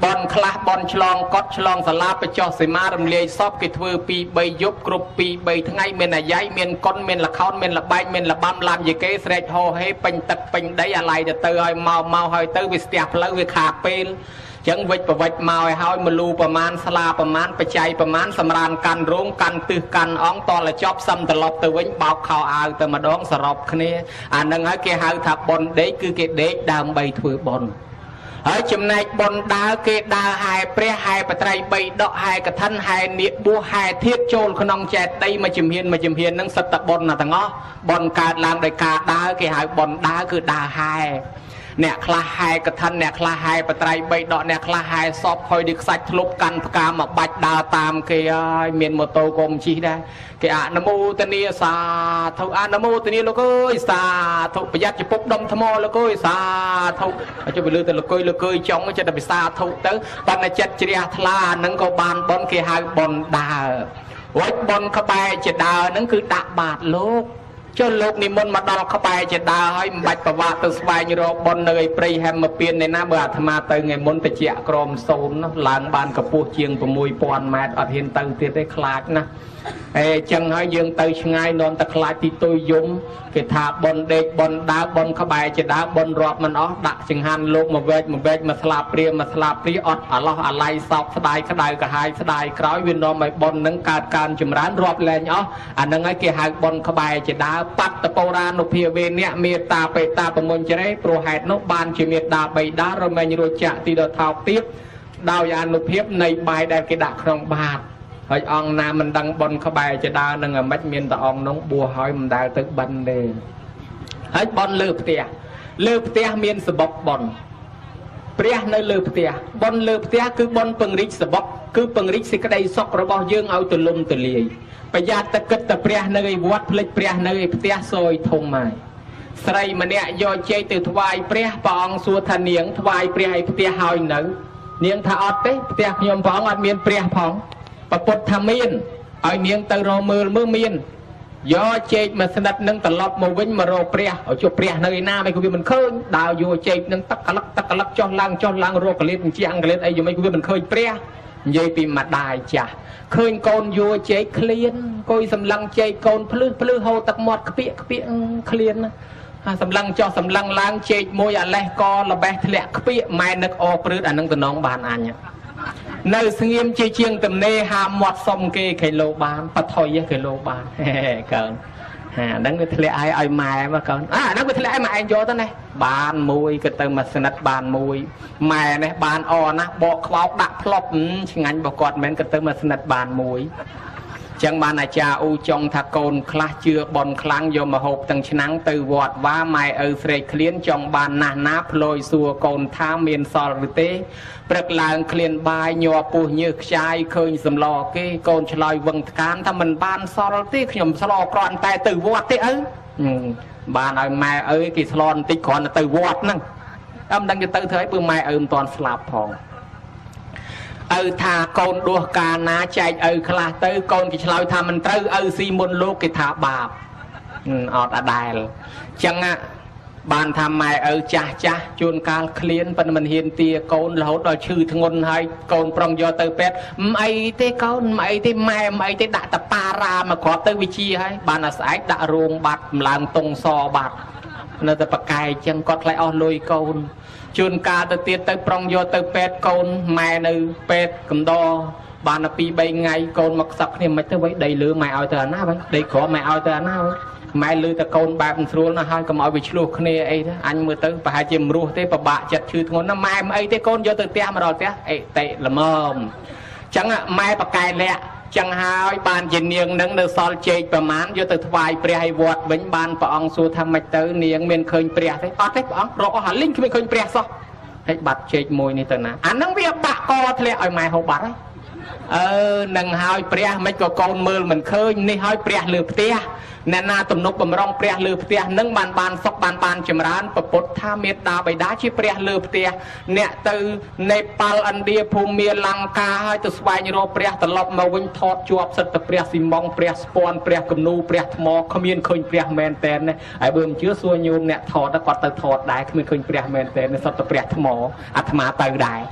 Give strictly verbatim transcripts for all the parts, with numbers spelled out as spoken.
นคลาบอลฉลองกดฉลองสลาไปจอสิมารำเลียซอบกิทเวอร์ปีใบยุบกรุบปีใบทั้งไงเมนอายัยเมนก้นเมนละครเมนละใบเมนละบัมลามยเกสเรจโฮให้เป็นตักเป็นได้อะไรจะเตยเมาเมาให้เตยวิสเตียเพลวิขาเปลจังวิจประวัติมาให้มาลูประมาณสลาประมาณปัจจัยประมาณสำรานกันร่วมกันตื้อกันอ้องตอนละจอบซ้ำตลอดตัววิ่งเบาข่าวเอาแต่มาดองสรบគ្នាอันนั้นให้แกหาทับบอลเด็กคือแกเด็กดามใบถือบอลเฮ้ยจำนายบอลดาวเกดาวหายเปรี้ยหายปะไตรใบดอกหายกระทันหายเนียบัวหายเทียบโจลขนองแจดได้มาจิมเฮียนมาจิมเฮียนนั่งสตบอลน่ะตั้งอ้อบอลการลามโดยการดาวเกหายบอลดาวคือดาวหายเนี่ยคลาหายกระทันเนี่ยคลาหายปะไตรใบดอกเนี่ยคลาหายซอบคอยดึกสัจทลุบกันพกามาบัดดาวตามเกยเมียนโมโตกรมชี้ได้เกอานโมตเนียสาทุอานโมตเนียโลกุยสาทุประหยัดจะปุ๊บดมธโมโลกุยสาทุจะไปลือแต่โลกุยโลกุยจ้องจะได้ไปสาทุเตอปันจัดจริยธานั่งก็บานบอลเกหายบอลดาววัดบอลเข้าไปจะดาวนั่นคือดับบาดโลกจนโลกนิมนต์มาดอลเข้าไปจะดาวให้บัดประวัติสบายอยู่รบบนเนยปรีแฮมมาเปลี่ยนในหน้าเบื่อธรรมาเตยไงมนต์ไปเจียกรมโซนนะหลังบานกระปูเชียงประมุยปอนแมดอัดเห็นเตยเตี้ยได้คลาดนะเอจังให้ยังเตยช่างนอนตะคลายที่ตุยยุ่มเกิดถาบนเด็กบนดาวบนเข้าไปจะดาวบนรอบมันอ๋อดักจังหันโลกมาเวทมาเวทมาสลาเปรียมาสลาเปรียอดอะไรอะไรสอบสดายขดายกระหายสดายคล้อยวินนอมไปบนนังการการจุ่มร้านรอบแรงอ๋ออันนั้นไอ้เกี่ยหายบนเข้าไปจะดาวปัดตะโปรานุเพียเวเนี่ยเมตตาไปตาประมวลจะได้โปรหายนกบานจะเมตตาไปดาเราไม่รู้จักตีดาวเท้าเทียบดาวยานุเพียบในใบได้กระดักครองบาทเฮ้ยองนามันดังบนเข้าไปจะดาวนั่งอ่ะมัดเมียนตะองน้องบัวหอยมันดาวตึกบันเดยเฮ้ยบอลเลือบเตียเลือบเตียเมียนสบกบอลเปรี้ยในเลือบเตียบอลเลือบเตียคือบอลปังริกสบกคือปังริกสิกระไดซอกระบอยื่งเอาตุลมตุลีประหยัดตะกึดตะเปรี้ยในวัดพลิกเปรี้ยในเตียซอยทงไม้ใส่มันเนี่ยย่อเจตือถวายเปรี้ยปองสัวทะเนียงถวายเปรี้ยให้เตียหอยหนึ่งเนียงทาอดเต้เตียยมปองอัดเมียนเปรี้ยพองปะปดทำเมียนไอเนียงเตอรอมือมือเมียนย่อเจมาสนัดนั่งตลบมาวิ่งมาโรเปรี้ยเอาจุเปรี้ยในหน้าไม่คุยมันเคยดาวย่อเจนั่งตักกะลักตักกะลักจ้องลังจ้องลังโรกเล็ดจีอังเล็ดไออยู่ไม่คุยมันเคยเปรี้ยยัยปีมาได้จ้ะเคยโกนยัวเจเคลียนโกยสำลังเจโกนพลื้พลื้เฮาตักหมดเปียเปียเคลียนสำลังจอสำลังล้างเจมวยอะไรก็ระเบิดทะเลเปียแม่นึกออกปลื้อันนั้นตัวน้องบานอันเนี่ยในสงเชียงเชียงตำเนหาหมดสมเกไข่โลบานปะทอยไข่โลบานเฮ้เกินฮะนั่งไปทะเลไอไอไม้มาเกินอ่ะนั่งไปทะเลไอไม้โยตั้งไหนบานมวยก็เติมมาสนัดบานมวยแม่เนี่ยบานอ่อนนะบอกเขาดักพลบช่างงั้นบอกกอดแม่ก็เติมมาสนัดบานมวยจังบานอาจารย์อูจงทะโกนคลาเชือบอลคลังโยมหกตั้งชนังตือวอดว่าไม่เออเสกเคลียนจงบานนานาพลอยสัวโกนท้าเมียนซอลหรือเต้ปรักลางเคลียนบายโยปูเยือกชายเคยสำลอเกโกนชลอยวังการถ้ามันบานซอลเต้ขยมสลอกรอนแต่ตือวอดเต้เออบานเอาแม่เอ้ยกิสลอนติก่อนตือวอดนั่งอ้ำดังจะตือเธอให้ปืนแม่เอิมตอนสลับพองเออทาโกนดัวกานาใจเออคลาเตอโกนกิชลอยทามันเตอเออซีมนโลกกิถาบาปอดอดายจังอ่ะบานทำไมเออจ้าจ้าจนการเคลียนเป็นมันเห็นเตียโกนแล้วดอยชื่อทั้งนให้โกนปรองยอเตอเป็ดไม่เตโกนไม่เตแม่ไม่เตด่าตะปารามาขอเตอวิชีให้บานอาศัยด่าโรงบัดหลังตรงซอบัดนั่นแต่ปากไก่จังกอดไหลอลอยโกนจนการเตเตียเตปรองโยเตเป็ดโกนแม่ในเป็ดกำดอบานปีใบไงโกนมักสักเนี่ยไม่เท่าไว้ได้หรือไม่เอาเตอหน้าไว้ได้ขอไม่เอาเตอหน้าไว้ไม่ลือตะโกนแบบมันรู้นะฮะก็มาเอาไปช่วยคนนี้ไอ้อันมือเตอไปหาจิมรู้เตปะบะจัดชื่อทงนั้นแม่ไอ้เตโกนโยเตเตียมาเราเตียไอ้เตละเมิมจังอ่ะแม่ปากไก่แหละจังหายบานเจเนียงนั่งเดอซอลเจประมาณโยเตถวายเปรียให้วอดเบ่งบานปะองสูทำไม่เตอเนียงเมียนเคยเปรียให้อดให้ปะองรอหันลิงคือไม่เคยเปรียซะให้บัดเจมวยนี่เตอนะอันนั้นเวียบะกอทะเลเอาไม้หกบัดเออหนังหายเปรียไม่ก็โกนมือเหมือนเคยนี่หายเปรียหรือเตี้ยแน่นาตุ่มนกบำรองเปรียหรือเตี้ยนั่งบานบานซอกบานบานจำร้านประปุท่าเมตตาใบดาชีเปรียหรือเตี้ยเนี่ยตือในปาลอันเดียภูมิลังกาให้ตัวสวายโรเปรียตลบมาวิ่งทอดจวบสัตว์เปรียสิมองเปรียสปอนเปรียกำนูเปรียทมอขมิ้นเคยเปรียแมนเตนเนี่ยไอ้เบิ่มเชื้อส่วนโยมเนี่ยทอดแล้วก็ตือทอดได้ขมิ้นเคยเปรียแมนเตนในสัตว์เปรียทมออัตมาตือได้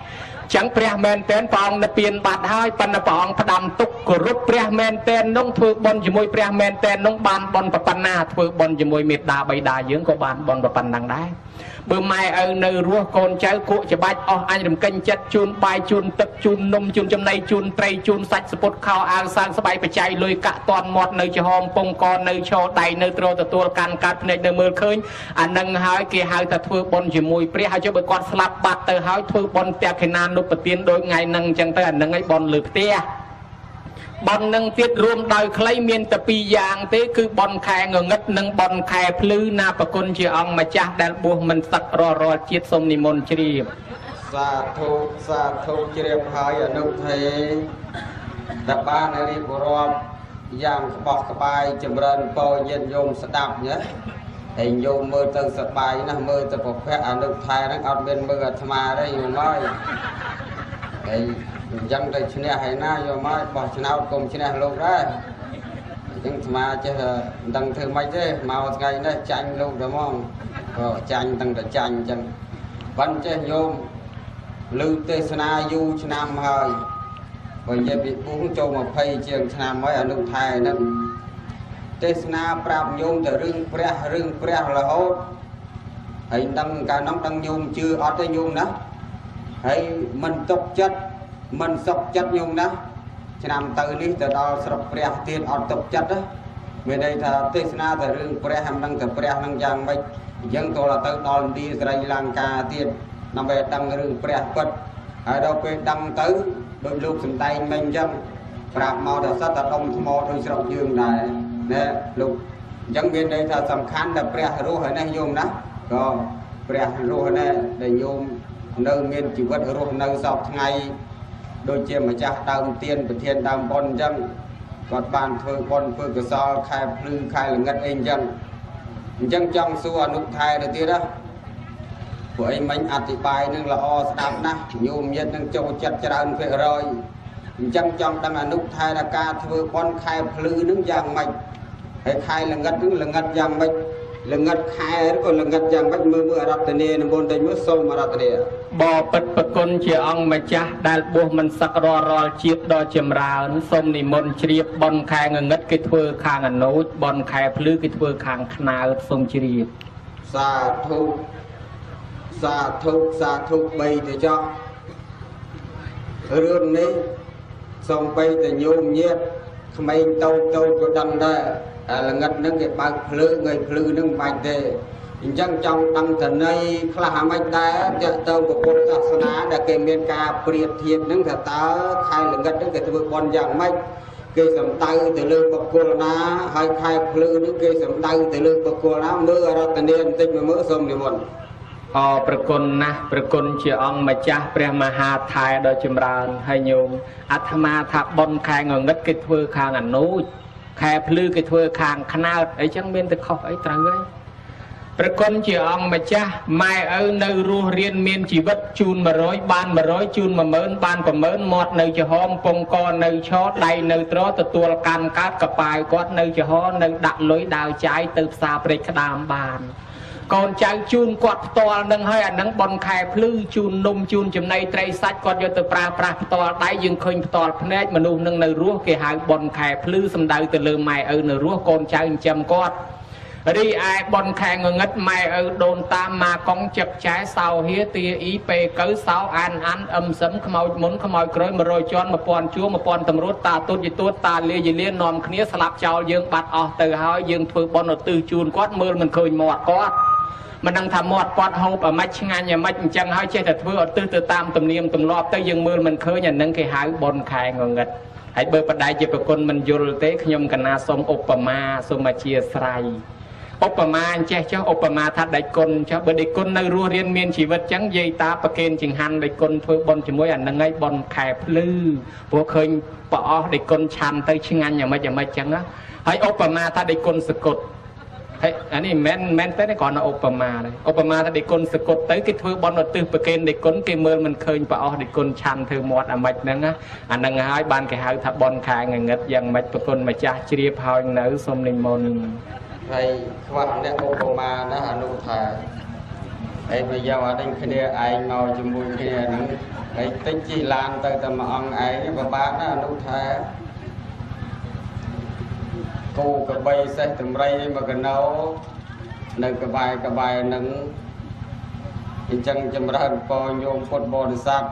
chẳng ព្រះ មែនតែន ព្រះ អង្គ និព្វាន បាត់ ហើយ ប៉ុន្តែ ព្រះ អង្គ ផ្ដាំ ទុក គោរព ព្រះ មែនតែន នោះ ធ្វើ បុណ្យ ជាមួយ ព្រះ មែនតែន នោះ បាន បុណ្យ ប៉ុណ្ណា ធ្វើ បុណ្យ ជាមួយ មេត្តា បិតា យើង ក៏ បាន បុណ្យ ប៉ុណ្ណឹង ដែរ បើ ម៉ែ ឪ នៅ រស់ កូន ចៅ គក់ ច្បាច់ អស់ អញ រំកិញ ចិត្ត ជូន បាយ ជូន ទឹក ជូន នំ ជូន ចំណី ជូន ត្រី ជូន សាច់ សពុត ខោ អាវ សាង ស្បៃ បច្ច័យ លុយ កាក់ តាន់ មាត់ នៅ ចំហ ពង ក នៅ ឈរ ដៃ នៅ ត្រ ទទួល កាន់ កាត់ ភ្នែក នៅ មើល ឃើញ អានឹង ហើយ គេ ហៅ ថា ធ្វើ បុណ្យ ជាមួយ ព្រះ ហើយ ចុះ បើ គាត់ ស្លាប់ បាត់ ទៅ ហើយ ធ្វើ បុណ្យ តេខិណានុប្រទាន ដូច ថ្ងៃ ហ្នឹង អញ្ចឹង ទៅ អានឹង ឯង បុណ្យ លើ ផ្ទះ បុណ្យ នឹង ទៀត រួម ដោយ ខ្លី មាន តែ ពីរ យ៉ាង ទេ គឺ បុណ្យ ខែ ងងឹត និង បុណ្យ ខែ ភ្លឺ ណា ប្រគុណ ជា អង្គ ម្ចាស់ ដែល បួស មិន សឹក រាល់ រាល់ ជាតិ សូម និមន្ត ជ្រាបសាធុ សាធុ ជ្រាប ហើយ អនុថេដែល បាន រៀបរាប់ យ៉ាង ក្បោះ ក្បាយ ចម្រើន ពរ ញាតិញោម ស្ដាប់ ណា ហើយ ញោម មើល ទៅ សប្បាយ ណាស់ មើល ទៅ ប្រភព អនុថេ ហ្នឹង អត់ មាន មើល អាត្មា ទេ ញោម ហើយ ហើយ អញ្ចឹង ទៅ ឈ្នះ ហើយ ណា ញោម ហើយ បោះ ឆ្នោត កុំ ឈ្នះ លោក ដែរ អញ្ចឹង អាត្មា ចេះ ដឹង ធ្វើ ម៉េច ទេ មក ថ្ងៃ នេះ ចាញ់ លោក តែ ហ្មង ក៏ ចាញ់ ដឹង តែ ចាញ់ អញ្ចឹង បាន ចេះ ញោម លឺ ទេសនា យូរ ឆ្នាំ ហើយ បើនិយាយពីបួសចូលยี่สิบជាងឆ្នាំហើយ អនុថែហ្នឹងទេសនាប្រាប់ញោមទៅរឿងព្រះរឿងព្រះរហូតហើយដឹងកាលនោះដឹងញោមជឿអត់ទេញោមណាហើយមិនទុកចិត្តមិនសុខចិត្តញោមណាឆ្នាំទៅនេះទៅដល់ស្រុកព្រះទៀតអត់ទុកចិត្តណាមានន័យថាទេសនាទៅរឿងព្រះហើយដឹងតែព្រះនឹងយ៉ាងម៉េចអញ្ចឹងតើទៅដល់ឥណ្ឌាស្រីលង្កាទៀតដើម្បីដឹងរឿងព្រះពិតហើយដល់ពេលដឹងទៅដោយលោកសំដែងមិញអញ្ចឹងប្រាប់មកថាសិតតែដុំថ្មដូចស្រុកយើងដែរណែលោកអញ្ចឹងមានន័យថាសំខាន់តែព្រះរស់ហើយនេះញោមណាក៏ព្រះរស់ណែដែលញោមនៅមានជីវិតរស់នៅសពថ្ងៃដូចជាម្ចាស់ដើមទៀនប្រធានដើមបុណ្យអញ្ចឹងគាត់បានធ្វើបុណ្យធ្វើកុសលខែភ្លឺខែល្ងិតអីអញ្ចឹងអញ្ចឹងចង់សួរអនុថែទៅទៀតណាពួកអីមិញអធិប្បាយនឹងល្អស្ដាប់ណាស់ញោមញាតិនឹងចូលចិត្តច្រើនភាគរយអញ្ចឹងចង់ដឹងអនុថែថាការធ្វើបុណ្យខែភ្លឺនឹងយ៉ាងម៉េចហើយខែល្ងិតនឹងល្ងិតយ៉ាងម៉េចល្ងិតខែឬក៏ល្ងិតយ៉ាងម៉េចមើលមើលអរតនីនិមន្តទៅមើលសូមអរតនីបបិទ្ធប្រគុណជាអង្គម្ចាស់ដែលបួសមិនសឹករាល់រាល់ជាតិដ៏ចម្រើនសូមនិមន្តជ្រាបបុណ្យខែងងឹតគេធ្វើខាងអនុជបុណ្យខែភ្លឺគេធ្វើខាងខ្នើតសូមជ្រាបសាធុសាធុសាធុបីទៅចោះរឿងនេះសូមបីតញោមញាតក្មេងតូចតូចក៏ដឹងដែរល្ងិតនឹងគេបើកភ្លើងឲ្យភ្លឺនឹងមិនបាច់ទេអញ្ចឹងចង់ដឹងតន័យខ្លះអាម៉េចដែរតើទៅពុទ្ធសាសនាដែលគេមានការប្រៀបធៀបនឹងថាតើខែល្ងិតនឹងគេធ្វើបន់យ៉ាងម៉េចគេសំដៅទៅលើបុគ្គលណាហើយខែភ្លឺនឹងគេសំដៅទៅលើបុគ្គលណាមើលអរតនីបន្តិចមើលសូមនិមន្តអរប្រគុណណាស់ប្រគុណជាអង្គម្ចាស់ព្រះមហាថែដ៏ចម្រើនហើយញោមអាត្មាថាបុណ្យខែងងឹតគេធ្វើខាងអនុជខែភ្លឺគេធ្វើខាងខ្នើតអីចឹងមានតែខុសអីត្រូវហើយប្រគុណជាអង្គម្ចាស់ម៉ែឪនៅរស់រៀនមានជីវិតជូនmột trămបានmột trămជូនmộtម៉ឺនបានប្រម៉ឺនមាត់នៅចំហពងកនៅឈរដៃនៅត្រទទួលកាន់កាត់កប៉ាវគាត់នៅចំហនៅដាក់លុយដាវចាយទៅផ្សារព្រែកក្តាមបានកូនចៅជូនគាត់ផ្ទាល់នឹងហើយអានឹងបនខែភ្លឺជូននំជូនចំណីត្រីសាច់គាត់យកទៅប្រើប្រាស់ផ្ទាល់ដៃយើងឃើញផ្ទាល់ភ្នែកមនុស្សនឹងនៅរស់គេហៅបនខែភ្លឺសំដៅទៅលើម៉ែឪនៅរស់កូនចៅចិញ្ចឹមគាត់រីឯបនខែងងឹតម៉ែឪដូនតាមម៉ាកុងចឹកចែសោហៀទាអ៊ីពេកៅសោអានអានអឹមសឹមខ្មោចមុនខ្មោចក្រោយmột trămជាន់một nghìnជួរmột nghìnតម្រួតតាទុតយទួតតាលាយលានាំគ្នាស្លាប់ចោលយើងបាត់អស់ទៅហើយយើងធ្វើបនឧទ្ទិសជូនគាត់មើលមិនឃើញមាត់គាត់មិនដឹងថាមាត់គាត់ហូបអាម៉េចឆ្ងាញ់អាម៉េចអញ្ចឹងហើយចេះតែធ្វើឧទ្ទិសទៅតាមទំនៀមទម្លាប់ទៅយើងមើលមិនឃើញអានឹងគេហៅបនខែងងឹតហើយបើបដិជាប្រគុណមិនយល់ទេខ្ញុំកណាសូមឧបមាសូមអធិស្ឋានឧបមាអញ្ចេះចុះឧបមាថាដេចគុណចុះបើដេចគុណនៅរស់រៀនមានជីវិតចឹងយាយតាប្រកេនចង្ហាន់ដេចគុណធ្វើបនជាមួយអានឹងឯងបនខែភ្លឺព្រោះឃើញប្រអស់ដេចគុណឆាន់ទៅឆ្ងាញ់អាម៉េចអាម៉េចចឹងណាហើយឧបមាថាដេចគុណសកុតហើយអានេះមិនមែនទេគ្រាន់តែឧបមាដែរឧបមាថាដេចគុណសកុតទៅគេធ្វើបនឧទ្ទិសប្រកេនដេចគុណគេមើលមិនឃើញប្រអស់ដេចគុណឆាន់ធ្វើមាត់អាម៉េចហ្នឹងណាអានឹងហើយបានគេហៅថាបនខែងងឹតយ៉ាងម៉េចប្រគុណម្ចាស់ជ្រាបហើយនៅសូមនិមន្តហើយខ្វះអ្នកឧបមាណាអនុថា ấy bây giờ ở đây khi này ai ngồi cho mùi khi này nó ấy tính chỉ làm từ tầm ông ấy và bán nó nút thế cô cái bay sẽ tầm ray mà cái nấu nơi cái bài cái bài nâng chân chấm ra po nhôm phốt bò được sát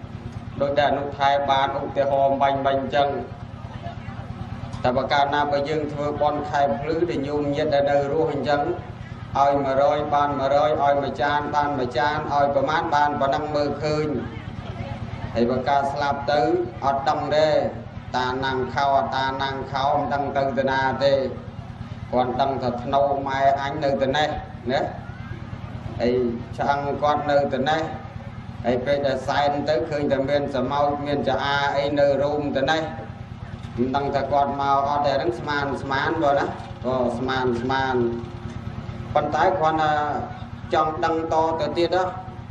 đôi đàn nút hai bán ục tê hòm bành bành chânแต่ประการนาไปยังเธอบอลไข่พลื้ได้ยุ่งเย็ดได้เดินรู้hình chân อ้อยมาร้อยบานมาร้อยอ้อยมาจานบานมาจานอ้อยประมาณบานประดังมือคืนให้ประกาศสลับตื้ออดดังเด้ตานังเข้าตานังเข้าดังตื้อตนาเด้ก่อนดังถัดโนไม้อันนึงตนาเนี่ยไอ้ช่างก่อนนึงตนาไอ้เป็นแต่สายตื้อคืนแต่เมียนสมัยเมียนจะอาไอ้เนื้อรูมตนาดังแต่ก่อนมาเอาแต่ทั้งสมานสมานบ่นะก็สมานสมานปัญหาคนจังดังโตแต่ตีđó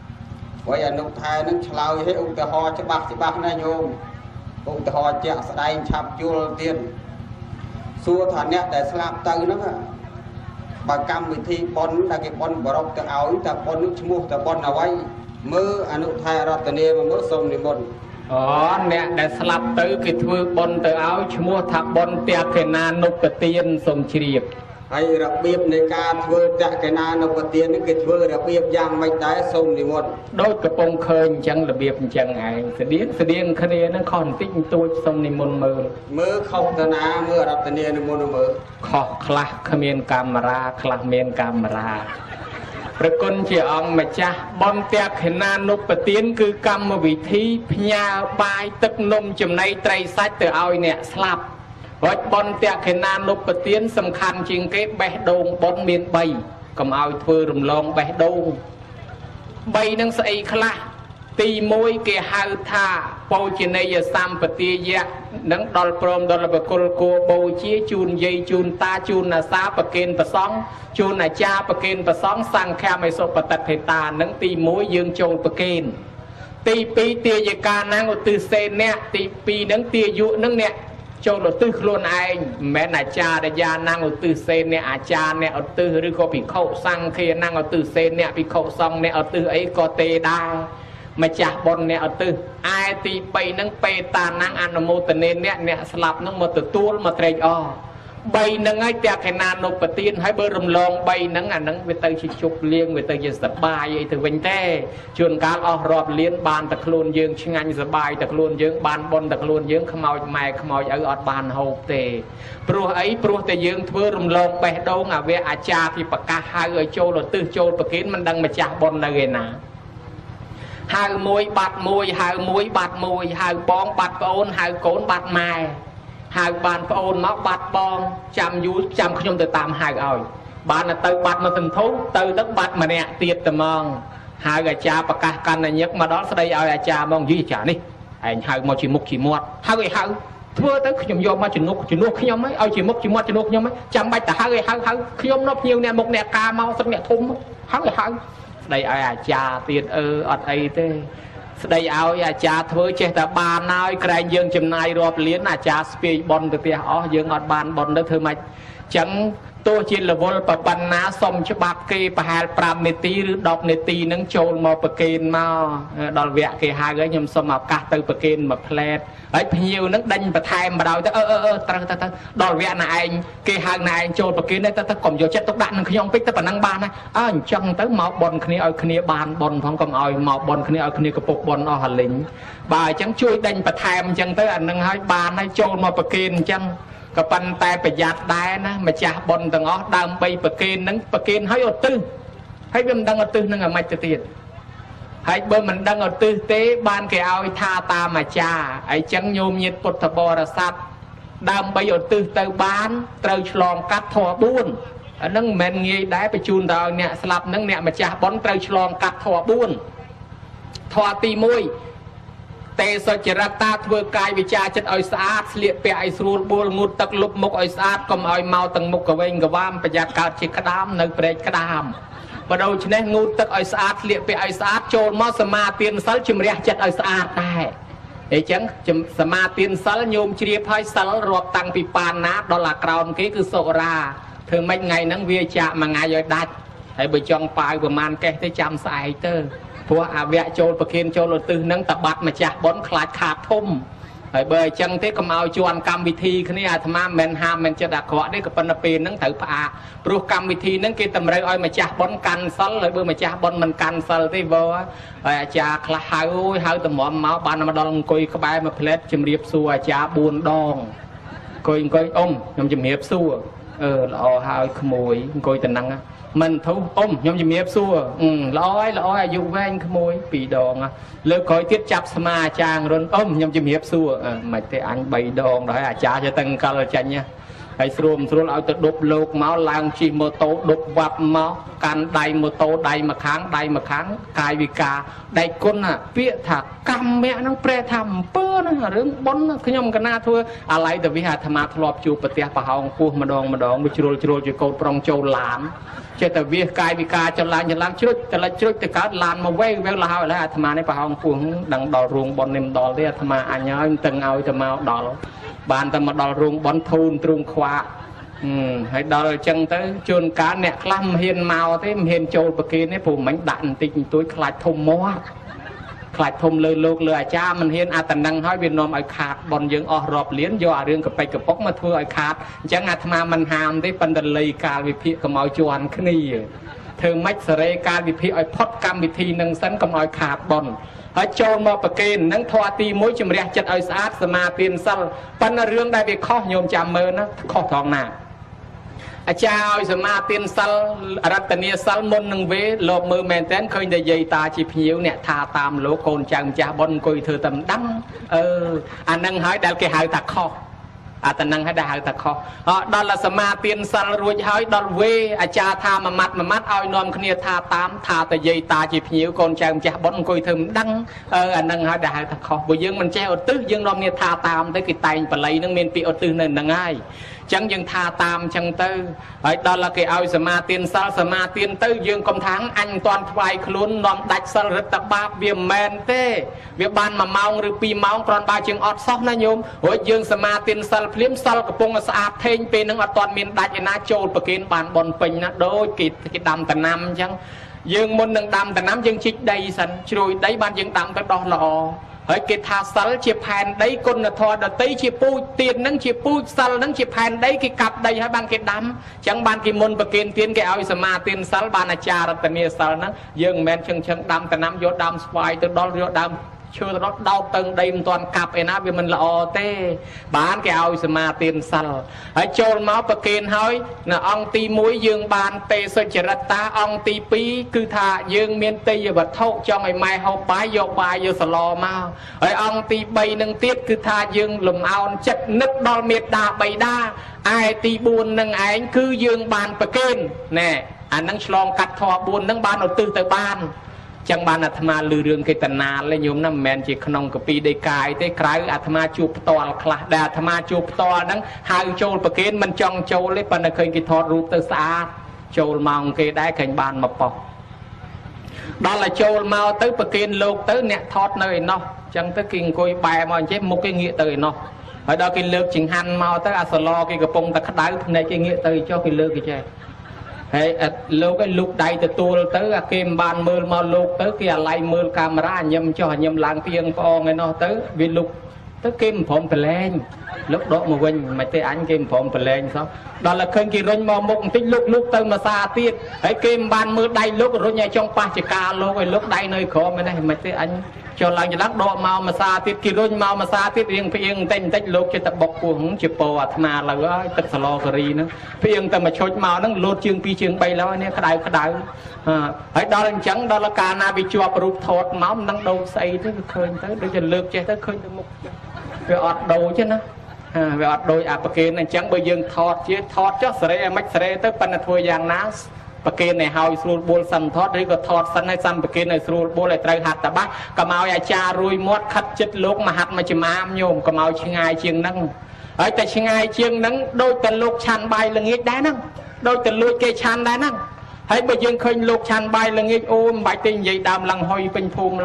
vậy là nụ thai nó chlauให้อุตหะจะบักจะบักนะโยมอุตหะจะแสดงฉับจุลเตียนสู้ฐานเนี้ยแต่สลับตื่นนั่นอะบางกรรมวิธีบอลได้กี่บอลบรอกแต่เอาแต่บอลนึกชมูแต่บอลเอาไว้มืออนุทายรัตเนียมามือทรงในบอลอ๋อเนี่ยแต่สลับตื่นกี่ทือบอลแต่เอาชมูถักบอลเตียกนานุปเตียนทรงเฉียบให้ระเบียบในการเวอร์จะกนานุปเตียนนี่คือเวอร์ระเบียบยังไม่ได้ทรงในบอลโดยกระปงเคยจังระเบียบจังไงเสียงเสียงคะแนนนั่นคอนติ้งตัวทรงในมนมือมือเข้าตนาเมื่อรัตเนียในมนมือขอคลาขเมียนกามราคลาเมียนกามราประกนเจียองมาจ้าบอลเตียกเห็นนานุปเตียนคือกรรมวิธีพญาบายตึกนมจำในไตรซัดเตอเอาเนี่ยสลับวัดบอลเตียกเห็นนานุปเตียนสำคัญจริงเก็บใบโดงบอลเมียนใบก็เอาเพื่อรำลองใบโดงใบนังใส่คลาตีมวยเกหาธาโปจิเนียสัมปติยะนังดอลโปรมดอลปกุลโกโบชีจูนเยจูนตาจูนนาซาปะเกนปะซองจูนนาจาปะเกนปะซองสังแคไม่สปตัดเพตานังตีมวยยืงโจปะเกนตีปีเตียยการนังอุตเซนเนี่ยตีปีนังเตียยุนังเนี่ยโจลตื้อโคลนไอแม่นาจาดยานังอุตเซนเนี่ยอาจารย์เนี่ยอุตหรือก็ปีเข้าสังเคนังอุตเซนเนี่ยปีเข้าซองเนี่ยอุตไอก็เตได้มาจากบนเนี่ยเอาตื้อไอตีไปนั่งเปตานั่งอนุโมทนาเนี่ยเนี่ยสลับนั่งมาตัวตัวมาเตยอ้อใบนั่งไอแต่ขนาดนกปฏินให้เบอร์รำลองใบนั่งอ่ะนั่งไปเตยชิชุบเลี้ยงไปเตยจะสบายไอถึงวันแท้ชวนการออกรอบเลี้ยงบานตะโคลนยืงช่างสบายตะโคลนยืงบานบนตะโคลนยืงขมอยแม่ขมอยเอาอดบานหกเตะปลัวไอปลัวแต่ยืงเพื่อรำลองไปโดงอ่ะเวอาจารย์ที่ปากกาหายไอโจลตื้อโจลปะกินมันดังมาจากบนเลยนะหายมวยบัดมวยหายมวยบัดมวยหายบองบัดโอนหายโกนบัดไม้หายบานโอนมักบัดบองจำยูจำขยมแต่ตามหายเอาบานน่ะเตยบัดมาถึงทุกเตยตั้งบัดมาเนี่ยเตียดแต่มองหายอาจารย์ประกาศกันในยักมาดอสได้เอาอาจารย์มองยี่จ่านี่ไอ้หายมอจีมุกจีมวดหายหายเพื่อตั้งขยมโยมมาจีนุกจีนุกขยมไหมเอาจีมุกจีมวดจีนุกขยมไหมจำไปแต่หายหายหายขยมนบเหี่ยวเนี่ยมุกเนี่ยกาเมาสักเนี่ยทุ่มหายหายได้อาจารย์เตียนเอออดไอเต้ได้เอาอาจารย์เธอเจตบานน้อยใครยืงจำนายรอบเลี้ยนอาจารย์สเปียบอลตัวเตี้ยอ๋อยืงอดบานบอลเธอมาจังตัวจีนละวอลปะปันน้าสมฉบับเกย์ปะหาปรามเนตีหรือดอกเนตีนังโจลมาปะเกนมาดอลเวะเกย์หาเกย์ยมสมกับกาตือปะเกนมาเพลดไอ้พิวนังดันปะไทม์มาเราแต่เออเออเออตั้งตั้งดอลเวะนายเกย์หานายโจลปะเกนได้ตั้งตั้งกลมโยเจ็ดตกดันนึงขยองปิดแต่ปะนังบานนะอ้าวจังตั้งมาบอลคณีเอาคณีบานบอลพร้อมกับเอามาบอลคณีเอาคณีกระปุกบอลเอาหันลิงบ่ายจังช่วยดันปะไทม์จังตั้งอันนึงให้บานให้โจลมาปะเกนจังก็ปันแต่ประหยัดได้นะมาจากบนต่างอ๋อดามไปประเคนนั้นประเคนให้อดตื้อให้เบิ่มดังอดตื้อนั่งอ่ะไม่จะตีดให้เบิ่มมันดังอดตื้อเตะบานแกเอาท่าตามาจ่าไอ้จังโยมยิดปุถบรสัตดามไปอดตื้อเตะบานเตะฉลองกัดถอบุญอันนั้นแมนเงี้ยได้ไปจูนดาวเนี่ยสลับนั่งเนี่ยมาจากบนเตะฉลองกัดถอบุญถอตีมวยเตะสจรัตตาเทวกายวิจาจัดอ้อยสะอาดเลี้ยเปียไอสรูบูลงูตักลุบมุกอ้อยสะอาดก็อ้อยเมาตังมุกกระเวงกระวามประหยัดการจิกกระดามในเปรตกระดามมาดูชนะงูตักอ้อยสะอาดเลี้ยเปียไอสะอาดโจรมอสมาเตียนซัลจิมเรียจัดอ้อยสะอาดได้ไอ้จังจิมสมาเตียนซัลโยมเชียพายซัลรวบตังปีปานนะดอลลาร์กราวน์กี้คือโซราถึงไม่ไงนังเวียจะมาไงย่อยดัดហើយបើចង់ប៉ាវប្រមាណកេះទៅចាំស្អែកទៅព្រោះអាវៈចូលប្រគិនចូលឧទ្ទិសហ្នឹងតបាត់ម្ចាស់ប៉ុនខ្លាចខាតធំហើយបើអញ្ចឹងទេកុំឲ្យជន់កម្មវិធីគ្នាអាត្មាមិនហាមមិនចិត្តអាក្រក់ទេក៏ប៉ុន្តែពេលហ្នឹងត្រូវផ្អាកព្រោះកម្មវិធីហ្នឹងគេតម្រូវឲ្យម្ចាស់ប៉ុនកាន់សិលហើយបើម្ចាស់ប៉ុនមិនកាន់សិលទេវើហើយអាចារ្យខ្លះហៅអូយហៅតម្រាំមកបានមកដល់អង្គុយក្បែរមួយផ្លែតជំរាបសួរអាចារ្យបួនដងអង្គុយអង្គុយអ៊ំខ្ញុំជំរាបសួរអឺល្អហើយក្មួយអង្គុយទៅហ្នឹងមិនធូរអ៊ំខ្ញុំជំរាបសួរល្អហើយល្អអាយុវែងក្មួយពីរដងលើកក្រោយទៀតចាប់ស្មាអាចារ្យរុនអ៊ំខ្ញុំជំរាបសួរមិនទេអញបីដងដល់ហើយអាចារ្យចេះតែកលចាញ់ហើយស្រួលស្រួលឲ្យទៅដប់លោកមកឡើងជិះម៉ូតូដប់វ៉ាប់មកកាន់ដៃម៉ូតូដៃម្ខាងដៃម្ខាងកាយវិការដៃគុណពាក្យថាកម្មៈហ្នឹងប្រែថាអំពើហ្នឹងរឿងប៉ុនខ្ញុំកណាធ្វើអាឡ័យទៅវាអាត្មាធ្លាប់ជួបប្រទេសប្រហោងពោះម្ដងម្ដងវាជ្រុលជ្រុលជាកោតប្រុងចូលឡានចេះតែវាកាយវិការចលាញ់ចលាញ់ជ្រុចតលិចជ្រុចទៅកើតឡានមកវែងវែងលហើយអាត្មានេះប្រហោងពោះដឹងដល់រួងប៉ុននេះមិនដល់ទេអាត្មាអញហើយតឹងឲ្យទៅមកដល់បានតែមកដល់រួងប៉ុនធូនទ្រូងខ្វាក់ហើយដល់អញ្ចឹងទៅជួនកាលអ្នកខ្លះមិនហ៊ានមកទេមិនហ៊ានចូលប្រគេនទេព្រោះមិនដាក់បន្តិចបន្តួចខ្លាចធំមាត់ខ្លាចធំលើលោកលើអាចារ្យមិនហ៊ានអាតនឹងហើយវានាំឲ្យខាតបនយើងអស់រាប់លានយកអារឿងកប៉ិចកប៉ុកមកធ្វើឲ្យខាតអញ្ចឹងអាត្មាមិនហាមទេប៉ុន្តែលៃកាលវិភាគកុំឲ្យជាន់គ្នាធ្វើម៉េចសេរីកាលវិភាគឲ្យផុតកម្មវិធីនឹងសិនកុំឲ្យខាតបនហើយចូលមកប្រគេននឹងធម៌ទីមួយជំរះចិត្តឲ្យស្អាតសមាទានសិលប៉ុន្តែរឿងដែលវាខុសញោមចាំមើលណាខុសត្រង់ណាអាចារ្យឲ្យសមាទានសិលរតនីសិលមុននឹងវេលោកមើលមែនតើឃើញតែយាយតាជាភ្ញៀវអ្នកថាតាមលោកកូនចៅម្ចាស់ប៉ុនអង្គុយធ្វើតែមិនដឹងអឺអានឹងហើយដែលគេហៅថាខុសអាតនឹងហើយដែលហៅថាខុសដល់សមាទានសិលរួចហើយដល់វេអាចារ្យថាមួយម៉ាត់មួយម៉ាត់ឲ្យនាំគ្នាថាតាមថាតែយាយតាជាភ្ញៀវកូនចៅម្ចាស់ប៉ុនអង្គុយធ្វើមិនដឹងអឺអានឹងហើយដែលហៅថាខុសព្រោះយើងមិនចេះឧទ្ទិសយើងនាំគ្នាថាតាមទៅគេតែងបល័យនឹងមានពាក្យឧទ្ទិសនៅនឹងហើយចឹងយើងថាតាមចឹងទៅហើយដល់គេឲ្យសមាទានសិលសមាទានទៅយើងកុំថាអញមិនទាន់ថ្វាយខ្លួននាំដាច់សិលរឹតតបាបវាមិនមែនទេវាបានមួយម៉ោងឬពីរម៉ោងគ្រាន់បើជាងអត់សោះណាញោមរួចយើងសមាទានសិលភ្លាមសិលកំពុងស្អាតថេងពេលហ្នឹងអត់ទាន់មានដាច់ឯណាចូលប្រគេនបានបនពេញណាដូចគេគេដាំតំណាំអញ្ចឹងយើងមុននឹងដាំតំណាំយើងជីកដីសិនជ្រោយដីបានយើងដាំទៅដោះល្អហើយគេថាសិលជាផែនដីគុណធម៌ដតីជាពូជទៀនហ្នឹងជាពូជសិលហ្នឹងជាផែនដីគេកាប់ដីហើយបានគេដាំអញ្ចឹងបានគេមុនប្រគេនទៀនគេឲ្យសមាទានសិលបានអាចារ្យរតនីសិលហ្នឹងយើងមិនមែនជឹងជឹងដាំតំណាំយកដើមស្វាយទៅដល់យកដើមឈើទៅដល់ដោតទៅដីមិនទាន់កាប់ឯណាវាមិនល្អទេបានគេឲ្យសមាទានសិលហើយចូលមកប្រគេនហើយនៅអង្គទីមួយយើងបានទេសុចរិតតាអង្គទីពីរគឺថាយើងមានទេយវត្ថុចង់ឲ្យម៉ែហូបបាយយកបាយយកសឡមកហើយអង្គទីបីនឹងទៀតគឺថាយើងលំអោនចិត្តនឹកដល់មេត្តាបិតាឯទីបួននឹងឯងគឺយើងបានប្រគេនណែអានឹងឆ្លងកាត់ធម៌បួននឹងបានឧទ្ទិសទៅបានចឹងបានអាត្មាលឺរឿងគេតណាលញោមណាមិនមែនជាក្នុងកពីដីកាយទេក្រៅអាត្មាជួបផ្ទាល់ខ្លះដែលអាត្មាជួបផ្ទាល់ហ្នឹងហៅចូលប្រគេនមិនចង់ចូលទេប៉ុន្តែឃើញគេថតរូបទៅស្អាតចូលមកគេដែរឃើញបានមកប៉ោះដល់ឲ្យចូលមកទៅប្រគេនលោកទៅអ្នកថតនៅឯណោះចឹងទៅគេអង្គុយបែរមកអញ្ចឹងមុខគេងាកទៅឯណោះហើយដល់គេលើកចង្ហាន់មកទៅអាសឡគេកំពុងតែក្តៅភ្នែកគេងាកទៅចុះគេលើកគេចេះហើយលោកឲ្យលូកដៃទទួលទៅអាគេមិនបានមើលមកលោកទៅគេអាឡ័យមើលកាមេរ៉ាញឹមចុះញឹមឡើងទៀងប្អងឯណោះទៅវាលុកទៅគេមិនព្រមប្រឡែងលោកដកមកវិញមិនទេអញគេមិនព្រមប្រឡែងសោះដល់តែឃើញគេរុញមកមុខបន្តិចលោកលោកទៅមកសាទៀតហើយគេមិនបានមើលដៃលោករុញឲ្យចង់ប៉ះចកាលោកឲ្យលោកដៃនៅក្រោមឯនេះមិនទេអញចូលឡើងច្រឡំដកមកមកសាទៀតគេរុញមកមកសាទៀតរៀងផ្អៀងបន្តិចបន្តិចលោកចិត្តតែបុកពោះជាពោអាត្មាលើហើយទឹកសឡការីហ្នឹងផ្អៀងតែមកឈុចមកហ្នឹងលោតជើងពីរជើងបីឡើយនេះក្តៅក្តៅហើយដល់អញ្ចឹងដល់កាលណាវាជាប់រូបថតមកមិនដឹងដូរស្អីទេវាឃើញទៅដូចជាលើកចេះទៅឃើញទៅមុខវាអត់ដូរទេណាវាអត់ដូចអាប្រគេនអញ្ចឹងបើយើងថតជាថតចុះសេរីឲ្យមិនសេរីទៅប៉ុន្តែធ្វើយ៉ាងណាប្រគេនឲ្យហើយស្រួលបួលសិនថតឬក៏ថតសិនឲ្យសិនប្រគេនឲ្យស្រួលបួលឲ្យត្រូវហាត់តបាសកុំឲ្យអាចារ្យរួយមាត់ខិតចិត្តលោកមហាត់មកចំាមញោមកុំឲ្យឆ្ងាយជាងហ្នឹងហើយតែឆ្ងាយជាងហ្នឹងដូចតែលោកឆាន់បាយល្ងាចដែរហ្នឹងដូចតែលួចគេឆាន់ដែរហ្នឹងហើយបើយើងឃើញលោកឆាន់បាយល្ងាចអូមិនបាច់ទេនិយាយដើមឡើងហុយពេញភូមិឡើយ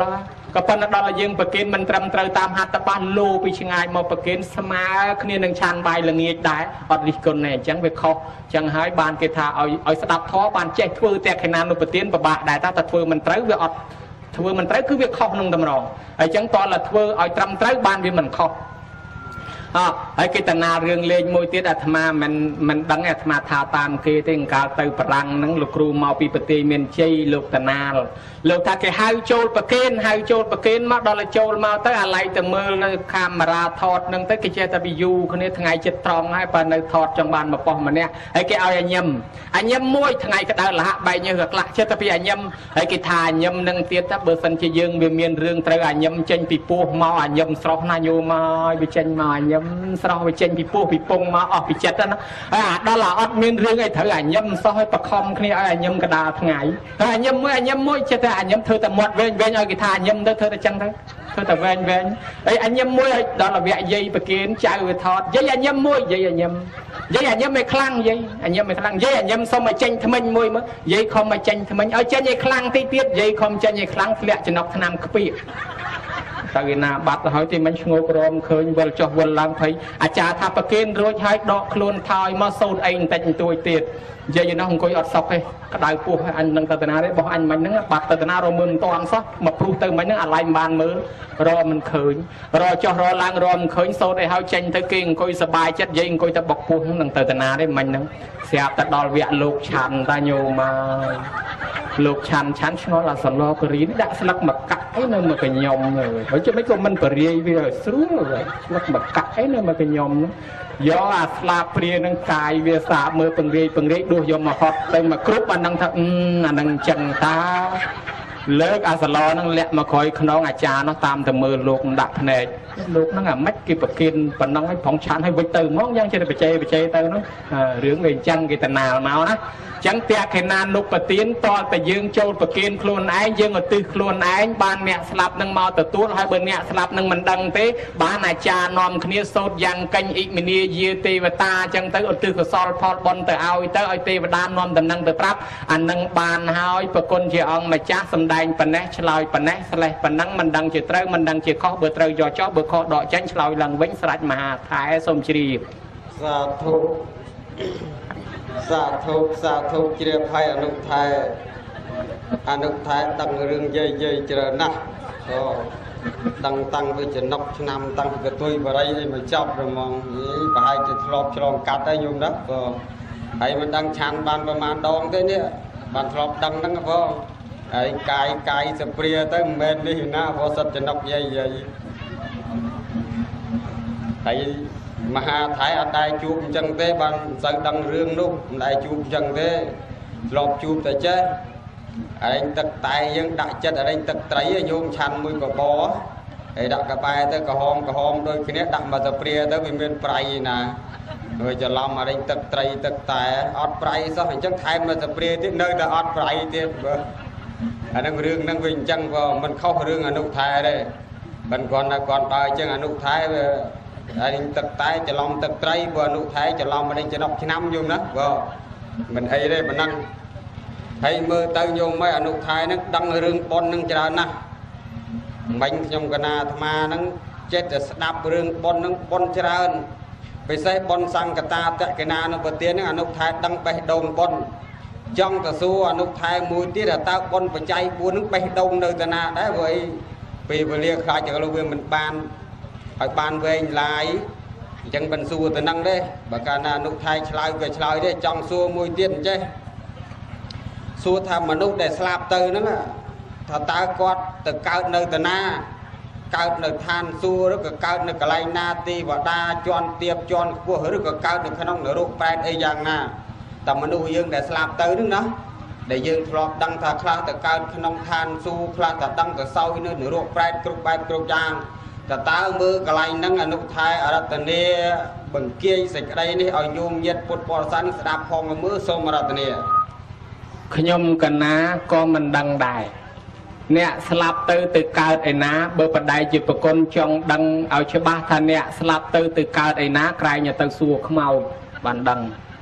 ก็ปนดอลยังประเกณฑ์มันตรำเตาตามหัตถบ้านโลไปชงายมาประเกณฑ์สมาคณีนังชันใบละเงียดได้อดริกลเนี่ยจังไปเขาจังหายบานเกธาเอาเอาสตับท้อบานเจ๊ทเวอร์แต่ขนาดนุปเตียนประบาได้ถ้าตัดทเวอร์มันเตาเวอดทเวอร์มันเตาคือเวเขาหนึ่งตำรองไอ้จังตอนละทเวอร์เอาตรำเตาบานเวมันเขาอ๋อไอ้กิตนาเรื่องเลงมวยเตี้ยอาตมามันมันดังอาตมาทาตามเกติงการเตยปรังนั่งลูกครูมาปีปฏิเมนเชยลูกตนาลลูกตาแกหายโจลประเคนหายโจลประเคนมาดอลโจลมาเตยอะไรแต่เมื่อคามราทอดนั่งเตยกิเจตบิยูคนนี้ทั้งไงจิตตรองให้ปานทอดจังบานมาปอมันเนี่ยไอ้แกเอาอันยำอันยำมวยทั้งไงก็ได้ละใบเนื้อกละเจตบิอันยำไอ้กิทานยำนั่งเตี้ยถ้าเบอร์สันจะยืงเบียเมียนเรื่องเตยอันยำเจนปีปูมาอันยำสระนายโยมาไปเจนมาอันยำสระไปเจนปีปูปีปงมาออกปีเจ็ดนะอ่าดอลลาร์อดเมียนเรื่องไอ้เถอะอันยำซอยประคอมคนนี้อันยำกระดาษทั้งไงอันยำมวยอันยำมวยเจตอันยำเธอแต่หมดเว้นเว้นเอากีทานยำเธอเธอแต่จังทั้งเธอแต่เว้นเว้นไอ้อันยำมวยดอลลาร์เวียยัยประเกณฑ์ใจไปทอดยัยอันยำมวยยัยอันยำยัยอันยำไม่คลั่งยัยอันยำไม่คลั่งยัยอันยำสมัยเจนทำไมมวยมั้งยัยคอมมาเจนทำไมเอาเจนยัยคลั่งตีเตี้ยยัยคอมเจนยัยคลั่งเลี้ยจะนกทนามขปีตากินาบัดหอยที่มันชงกรมเคยวันจบวันลังไพอาจารย์ทับประเกณฑ์รู้ใช้ดอกคลุนทายมาโซนเองแต่งตัวเตี้ยยัยน้องคอยอดซอกให้กระไดปูให้อันนังตตนาได้บอกอันมันนั่งบัดตตนาเรามือตอนซอกมาพลูเติมมันนั่งอะไรบานมือรอมันเคยรอจ่อรอล้างรอมันเคยโซนไอ้เฮาเจนเธอเก่งคอยสบายจัดยัยคอยจะบอกปูนังตตนาได้มันนั่งเสียบตะดอลเวียลูกชันตาโยมาลูกชันชั้นชงอลาสโลกรีนดักสลักหมักกะไอ้นั่นมันเป็นยมเลยเพราะจะไม่ก็มันเปรียวิเลยสู้เลยสลักหมักกะไอ้นั่นมันเป็นยมนะย่ออาสลาเปรียนังกายเวียสาเมื่อปังเรียปังเรียดูยมมาฮอตเต็มมากรุ๊ปอันนังทักอันนังจังตาเลิกอาสลอนั่งแหละมาคอยขน้องอาจารย์น้องตามแต่มือลูกดักเนยลูกนั่งอ่ะไม่กินปกินปนน้องให้ผ่องชันให้ไปเติมมองยังจะได้ไปเจไปเจเติมน้องเรื่องเงินจังกิตนาเมานะจังเตียขนานลูกปะเตียนตอนแต่ยืงโจลปะเกณฑ์คลวนไอ้ยืงอตื้อคลวนไอ้บ้านเนี่ยสลับนั่งเมาแต่ตัวให้เบอร์เนี่ยสลับนั่งมันดังเต้บ้านอาจารย์นอมคณีโซดยังกันอีกมินีเยเตวตาจังเตออตื้อก็ซอลพอดบอลแต่เอาเตอไอเตวดานนอมแต่นั่งแต่ปรับอันนั่งบ้านหายประกนเจียองมาจ้าสำแดงปนแนชลอยปนแนสไลปนนั่งมันดังเจียเตอมันดังเจียข้อเบอร์เตอยอจ้อเบอร์ข้อดอกจังชลอยหลังเว้นสลัดมหาท้ายสมชีรีสาธุสาธุสาธุเจริญภัยอนุทัยอนุทัยตั้งเรื่องเย่เย่เจริญนะก็ตั้งตั้งไปจะนกนำตั้งกระตุยบอะไรให้มันจับระมองนี่ไปให้จะทลอบฉลองกัดได้ยุ่งนะก็ให้มันดังชันบานประมาณดองเท่านี้บานทลอบดังนั่งก็พอไอ้กายกายสเปรียตั้งเมนนี่นะพอสัตจะนกเย่เย่ไอ้มหาtháiอันใดจูบจังเต้บันสังดังเรื่องนุ๊กได้จูบจังเต้หลบจูบแต่เจ้อะไรตักไตยังดักจัดอะไรตักไตโยมชันมือกระบอไอ้ดักกระไปเต้กระหอมกระหอมโดยคืนนี้ดักมาสเปรียเต้เป็นเป็นไพรนะโดยจะล้อมอะไรตักไตตักไตอดไพรซะเห็นจังไทยมาสเปรียที่เนื้อแต่อดไพรที่เบออันนั้นเรื่องนั่งวิ่งจังก็มันเข้าเรื่องอนุทัยได้มันก่อนนะก่อนตายจังอนุทัยไอ้ตักไตจะล้อมตักไตบ่อนุทัยจะล้อมมาได้จะนกน้ำยุ่งนะบ่มันไอ้ได้มันนั่งให้มือเตยโยมไม่อนุทัยนั่งดังเรื่องบอลนั่งจะนะมันยมกนาธรรมานั่งเจ็ดจะดับเรื่องบอลนั่งบอลจะเอิญไปใส่บอลสังกตาแต่กนาโนปเตียนั่งอนุทัยดังไปโดนบอลจ้องแต่สู้อนุทัยมวยที่แต่ตาบอลไปใจบัวนั่งไปโดนเลยแต่นาได้เว้ยปีไปเรียกใครจะเราเวียนมันบานไอ้บานเวงลายจังเป็นสู้แต่นั่งได้บากานานุทัยชลายไปชลายได้จ้องสู้มวยเตี้ยนใช่สู้ทำมนุษย์ได้สลับเตอนั่นน่ะถ้าตากอดแต่เกิดในแต่นาเกิดในทานสู้หรือก็เกิดในกลายนาตีว่าดาจวนเตียบจวนกู้หรือก็เกิดในขนมในรูปแปดไอ้ยังน่ะแต่มนุษย์ยังได้สลับเตอนั่นนะได้ยังทลอบดังถ้าคลาแต่เกิดขนมทานสู้คลาแต่ดังแต่เศร้าในในรูปแปดกรุบแปดกรุบยางแต่ตามือกลายนั่งอนุทัยอารัตเนียบังเกียสิกไรนี่เอาโยมเย็ดปุตปอสันสดาพองมือสมรัตเนียขยมกันนะก็มันดังได้เนี่ยสลับเตอตึกเกิดไอ้นะเบอร์ปัดได้จิตประกนจงดังเอาชบ้าท่านเนี่ยสลับเตอตึกเกิดไอ้นะใครเนี่ยตึกสัวขมเอาบันดัง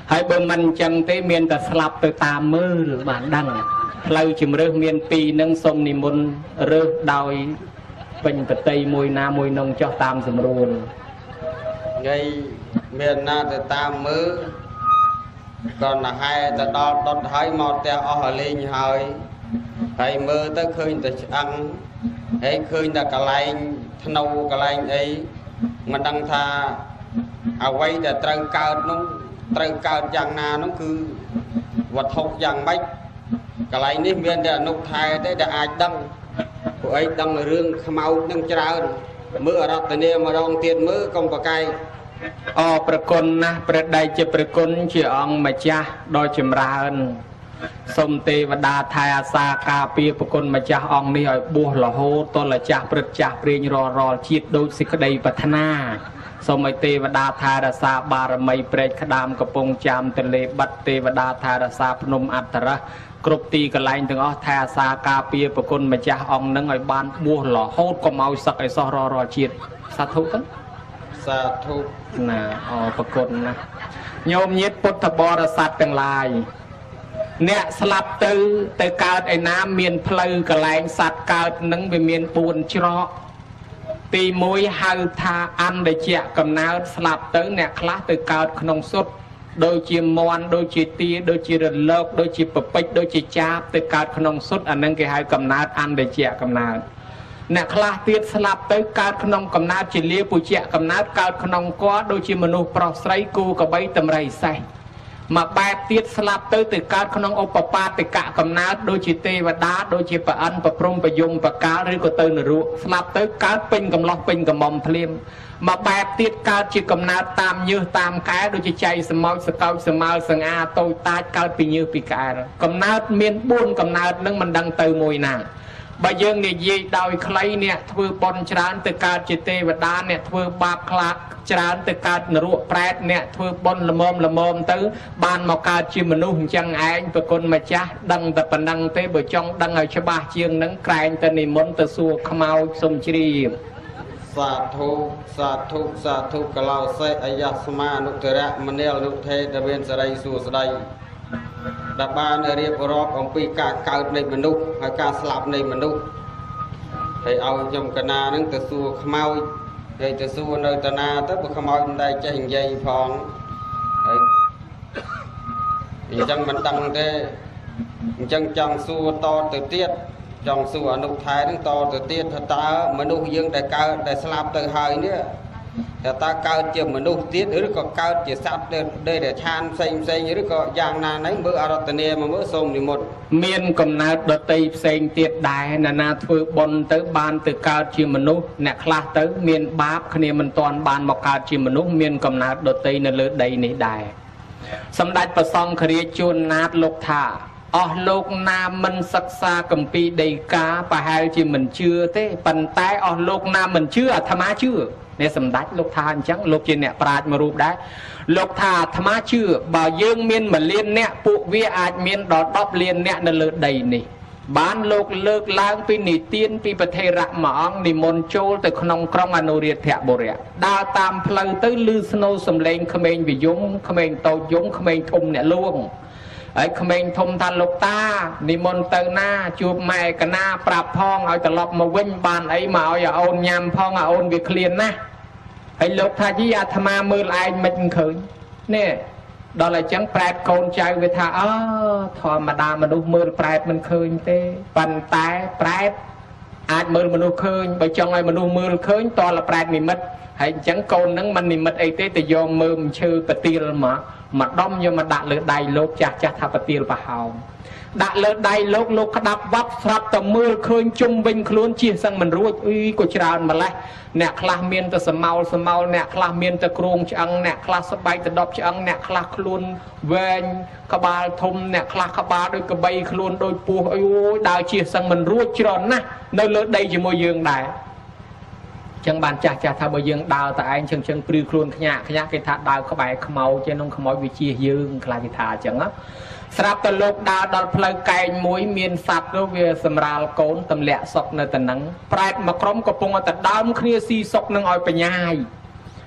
ហើយបើមិនចឹងទេមានតែស្លាប់ទៅតាមមើលបានដឹងផ្លូវជំរឿសមានពីរនឹងសូមនិមន្តរើសដោយពេញប្រតិមួយណាមួយនងចោះតាមសម្រួលថ្ងៃមានណាទៅតាមមើលក៏ណាហែទៅដល់ដុតហើយមកផ្ទះអស់លេងហើយហើយមើលទៅឃើញតែឆ្អឹងហើយឃើញតែកន្លែងធ្នូកន្លែងអីមិនដឹងថាអ្វីដែលត្រូវកើតនោះត្រូវកើតយ៉ាងណានោះគឺវត្ថុយ៉ាងម៉េចកន្លែងនេះមានតែអនុថែទេដែលអាចដឹងពួកអីដឹងរឿងខ្មោចនឹងច្រើនមើលអរតនីម្ដងទៀតមើលកុំប្រកែកអប្រគុណណាស់ព្រះដៃជាប្រគុណជាអង្គម្ចាស់ដ៏ចម្រើនសូមទេវតាថែអាសាការពារប្រគុណម្ចាស់អង្គនេះឲ្យបួសរហូតតលចាស់ព្រឹកចាស់ព្រាញររលជាតិដូចសេចក្តីប្រាថ្នាសូមឲ្យទេវតាថែរក្សាបារមីព្រែកក្តាមកំពង់ចាមទលេបាត់ទេវតាថែរក្សាភ្នំអត្តរៈគ្រប់ទីកន្លែងទាំងអស់ថែអាសាការពារប្រគុណម្ចាស់អង្គនឹងឲ្យបានបួសរហូតកុំឲ្យសឹកឲ្យសោះររលជាតិសាធុទៅសាធុណាអរប្រគុណណាញោមញាតិពុទ្ធបរិស័ទទាំងឡាយអ្នកស្លាប់ទៅទៅកើតឯណាមានផ្លូវកន្លែងសត្វកើតនឹងវាមានបួនច្រកទីមួយហៅថាអន្តរជាកំណើតស្លាប់ទៅអ្នកខ្លះទៅកើតក្នុងសុទ្ធដូចជាមន់ដូចជាទាដូចជារលកដូចជាពពេចដូចជាចាបទៅកើតក្នុងសុទ្ធអានឹងគេហៅកំណើតអន្តរជាកំណើតអ្នកខ្លះទៀតស្លាប់ទៅកើតក្នុងកំណើតជាលាពុជ្ជៈកំណើតកើតក្នុងគល់ដូចជាមនុស្សប្រុសស្រីគូកបីតម្រៃសេះមកបែបទៀតស្លាប់ទៅទៅកើតក្នុងឧបបាទិកៈកំណើតដូចជាទេវតាដូចជាប្រអិនប្រព្រំប្រយមប្រកាលឬក៏ទៅនរកស្លាប់ទៅកើតពេញកំឡោះពេញកំមុំភ្លាមមកបែបទៀតកើតជាកំណើតតាមញើសតាមកែដូចជាចៃសមោចសកោចសមើសង្អាតូចតាចកើតពីញើសពីកែកំណើតមានបួនកំណើតនឹងមិនដឹងទៅមួយណាបើយើងនិយាយដោយខ្លីអ្នកធ្វើបុណ្យច្រើនទៅកើតជាទេវតាអ្នកធ្វើបាបខ្លាចច្រើនទៅកើតនរកប្រែតអ្នកធ្វើបុណ្យល្មមល្មមទៅបានមកកើតជាមនុស្សអញ្ចឹងឯងប្រគុណម្ចាស់ដឹងតែប៉ុណ្ណឹងទេបើចង់ដឹងឲ្យច្បាស់ជាងនឹងក្រែងទៅនិមន្តទៅសួរខ្មោចសុំជ្រាបសាធុសាធុសាធុកឡោសេអាយស្មានុធរៈមនាលនុថេតមានសរិសួស្ដីដែលបានរៀបរាប់អំពីការកើតនៃមនុស្សហើយការស្លាប់នៃមនុស្សហើយឲ្យខ្ញុំកណានឹងទៅសួរខ្មោចហើយទៅសួរនៅតាណាទៅបើខ្មោចមិនដែលចេះនិយាយផងហើយអញ្ចឹងមិនដឹងទេអញ្ចឹងចង់សួរតទៅទៀតចង់សួរអនុថែនឹងតទៅទៀតថាតើមនុស្សយើងដែលកើតដែលស្លាប់ទៅហើយនេះតែតើកើតជាមនុស្សទៀតឬក៏កើតជាសត្វដែលដែលឆានផ្សេងផ្សេងឬក៏យ៉ាងណាហ្នឹងមើលអរតនីមកមើលសូមនិមន្តមានកំណើតដតីផ្សេងទៀតដែរណានាធ្វើបុណ្យទៅបានទៅកើតជាមនុស្សអ្នកខ្លះទៅមានបាបគ្នាមិនទាន់បានមកកើតជាមនុស្សមានកំណើតដតីនៅលើដីនេះដែរសម្ដេចព្រះសង្ឃរាជជួនណាតលោកថាអស់លោកណាមិនសិក្សាគម្ពីរដីកាប្រហែលជាមិនជឿទេប៉ុន្តែអស់លោកណាមិនជឿអាត្មាជឿនេះសម្ដេចលោកថាអញ្ចឹងលោកជាអ្នកប្រាជ្ញមួយរូបដែរលោកថាអាត្មាជឿបើយើងមានមួយលានអ្នកពួកវាអាចមានដល់ដប់លានអ្នកនៅលើដីនេះបានលោកលើកឡើងពីនិទានពីប្រធេរៈមួយអង្គនិមន្តចូលទៅក្នុងក្រុងអនុរាធបុរៈដើរតាមផ្លូវទៅឮស្នូរសំឡេងក្មេងវិយមក្មេងតូចយំក្មេងធំអ្នកលួងហើយក្មេងធំថាលោកតានិមន្តទៅណាជួបម៉ែកណាប្រាប់ផងឲ្យត្រឡប់មកវិញបានអីមកឲ្យអូនញ៉ាំផងឲ្យអូនវាឃ្លានណាហើយលោកថាយីអាត្មាមើលឯងមិនឃើញនេះដល់អញ្ចឹងប្រែតកូនចៅវាថាអើធម្មតាមនុស្សមើលប្រែតមិនឃើញទេប៉ុន្តែប្រែតអាចមើលមនុស្សឃើញបើចង់ឲ្យមនុស្សមើលឃើញតលប្រែតនិមិត្តហើយអញ្ចឹងកូននឹងមិននិមិត្តអីទេទៅយកមើលឈើប្រទាលមកមកដុំយកមកដាក់លើដៃលោកចាស់ចាស់ថាប្រទាលប្រហោងដាក់លើដៃលោកលោកក្តាប់វត្តស្រាប់តែមើលឃើញជុំវិញខ្លួនជិះសឹងមិនរួចអីក៏ច្រើនម្លេះអ្នកខ្លះមានតែសមោលសមោលអ្នកខ្លះមានតែគ្រងឆ្អឹងអ្នកខ្លះស្បែកទៅដប់ឆ្អឹងអ្នកខ្លះខ្លួនវែងក្បាលធំអ្នកខ្លះក្បាលដូចកបីខ្លួនដូចពស់អីអូយដើរជិះសឹងមិនរួចច្រើនណាស់នៅលើដីជាមួយយើងដែរចឹងបានចាស់ចាស់ថាបើយើងដើរតែឯងជឹងជឹងព្រឺខ្លួនខ្ញាក់ខ្ញាក់គេថាដើរក្បែរខ្មោចចេះនំខ្មោចវាជិះយើងខ្លះគេថាអញ្ចឹងណាស្រាប់តែលោកដើរដល់ផ្លូវកែងមួយមានសត្វនោះវាសម្រាលកូនទម្លាក់សុកនៅតំណឹងប្រែតមកក្រុមកំពុងតែដើមគ្នាស៊ីសុកនឹងឲ្យបញ្ញាយ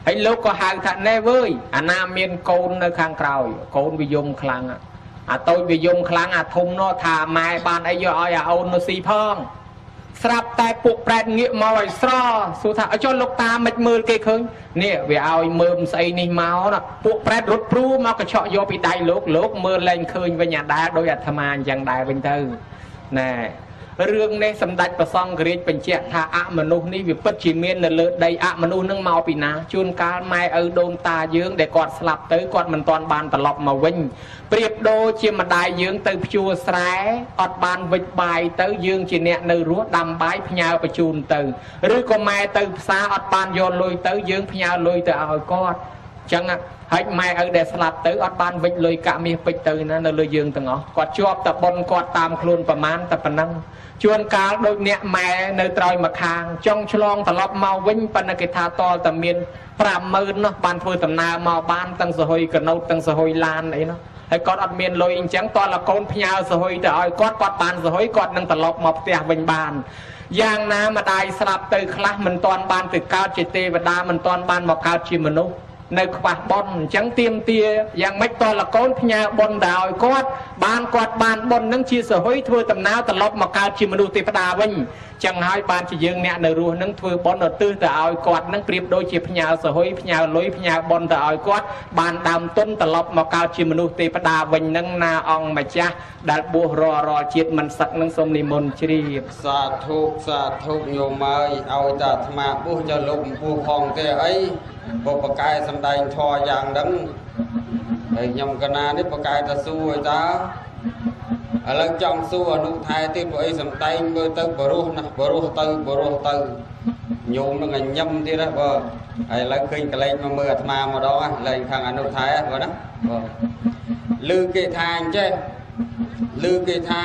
ហើយលោកក៏ហៅថាណែវើយអាណាមានកូននៅខាងក្រោយកូនវាយំខ្លាំងអាតូចវាយំខ្លាំងអាធំនោះថាម៉ែបានអីយកឲ្យអាអូននោះស៊ីផងស្រាប់តែពួកប្រែតងាកមកឲ្យស្រសួរថាអចុះលោកតាមិនមើលគេឃើញនេះវាឲ្យមើលស្អីនេះមកណាពួកប្រែតរត់ព្រួមកកញ្ឆក់យកពីដៃលោកលោកមើលលែងឃើញវិញអាដែរដោយអាត្មាអញ្ចឹងដែរវិញទៅណែរឿងនេះសម្ដេចព្រះសង្ឃរាជបញ្ជាក់ថាអមនុស្សនេះវាពិតជាមាននៅលើដីអមនុស្សនឹងមកពីណាជួនកាលម៉ែឪដូនតាយើងដែលគាត់ស្លាប់ទៅគាត់មិនទាន់បានត្រឡប់មកវិញប្រៀបដូចជាម្ដាយយើងទៅភ្ជួរស្រែអត់បានវិចបាយទៅយើងជាអ្នកនៅរស់ដាំបាយផ្ញើបញ្ជូនទៅឬក៏ម៉ែទៅផ្សារអត់បានយកលុយទៅយើងផ្ញើលុយទៅឲ្យគាត់អញ្ចឹងហើយម៉ែឪដែលស្លាប់ទៅអត់បានវិចលុយកាក់មាសពេជ្រទៅណានៅលើយើងទាំងអស់គាត់ជាប់តែប៉ុនគាត់តាមខ្លួនប្រមាណតែប៉ុណ្ណឹងជួនកាលដូចអ្នកម៉ែនៅត្រយមកខាងចង់ឆ្លងត្រឡប់មកវិញប៉ុន្តែគេថាតលតែមានប្រាំម៉ឺននោះបានធ្វើដំណើរមកបានទាំងសហុយកណូតទាំងសហុយឡានអីនោះហើយគាត់អត់មានលុយអញ្ចឹងតលកូនផ្ញើសហុយទៅឲ្យគាត់គាត់បានសហុយគាត់នឹងត្រឡប់មកផ្ទះវិញបានយ៉ាងណាម្ដាយស្លាប់ទៅខ្លះមិនទាន់បានទៅកើតជាទេវតាមិនទាន់បានមកកើតជាមនុស្សនៅខ្វះបុណ្យអញ្ចឹងទៀមទាយ៉ាងម៉េចតលកូនផ្ញើបុណ្យទៅឲ្យគាត់បានគាត់បានបុណ្យនឹងជាសហុយធ្វើដំណើរត្រឡប់មកកើតជាមនុស្សទេវតាវិញចឹងហើយបានជាយើងអ្នកនៅរស់នឹងធ្វើបុណ្យឧទ្ទិសទៅឲ្យគាត់នឹងប្រៀបដូចជាផ្ញើសហុយផ្ញើលុយផ្ញើបុណ្យទៅឲ្យគាត់បានដើមទុនត្រឡប់មកកើតជាមនុស្សទេវតាវិញនឹងណាអង្គម្ចាស់ដែលបួសរាល់រាល់ជាតិមិនសឹកនឹងសូមនិមន្តជ្រាបសាធុសាធុញោមអើយឲ្យតែអាត្មាបួសចូលលោកពូផងទេអីបុព្វកែសំដែងធម៌យ៉ាងហ្នឹងហើយខ្ញុំកណានេះបកែតសួរឲ្យតើឥឡូវចង់សួរអនុថែទៀតព្រោះអីសំដែងមើលទៅបរោះណាស់បរោះទៅបរោះទៅញោមនឹងញឹមទៀតណាបើហើយឥឡូវឃើញកលែងមកមើលអាត្មាម្ដងណាលែងខាងអនុថែបើណាបើឮគេថាអញ្ចេះឮគេថា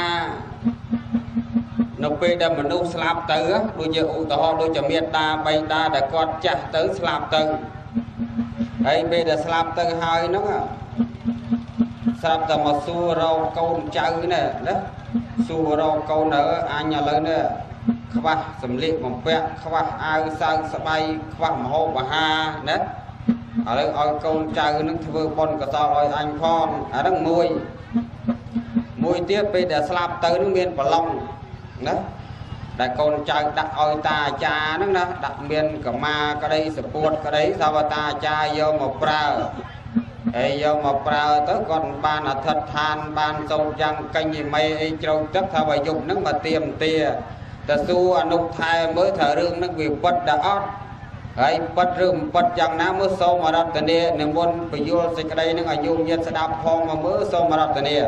នៅពេលដែលមនុស្សស្លាប់ទៅដូចជាឧទាហរណ៍ដូចជាមេតាបៃតាដែលគាត់ចាស់ទៅស្លាប់ទៅហើយពេលដែលស្លាប់ទៅហើយហ្នឹងស្រាប់តែមកសួររកកូនចៅនេះណាសួររកកូននៅអញឥឡូវនេះខ្វះសម្លៀកបំពាក់ខ្វះអាវសើស្បៃខ្វះម្ហូបអាហារណាឥឡូវឲ្យកូនចៅនឹងធ្វើបុណ្យកុសលឲ្យអញផងអាហ្នឹងមួយមួយទៀតពេលដែលស្លាប់ទៅនឹងមានប្រឡងណាដែលកូនចៅដាក់ឲ្យតាអាចារ្យហ្នឹងណាដាក់មានកម្មាក្តីសពួតក្តីថាវតាអាចារ្យយកមកប្រើហើយយកមកប្រើទៅគាត់បានអធិដ្ឋានបានសូមយ៉ាងកញ្ញិមេអីជ្រៅទឹកថាបើយប់ហ្នឹងមកទៀមទាទៅសួរអនុថែមើលថារឿងហ្នឹងវាពិតដល់អត់ហើយពិតឬមិនពិតយ៉ាងណាមើលសូមអរតនានិមន្តពយល់សេចក្តីហ្នឹងឲ្យញោមញាតស្ដាប់ផងមកមើលសូមអរតនា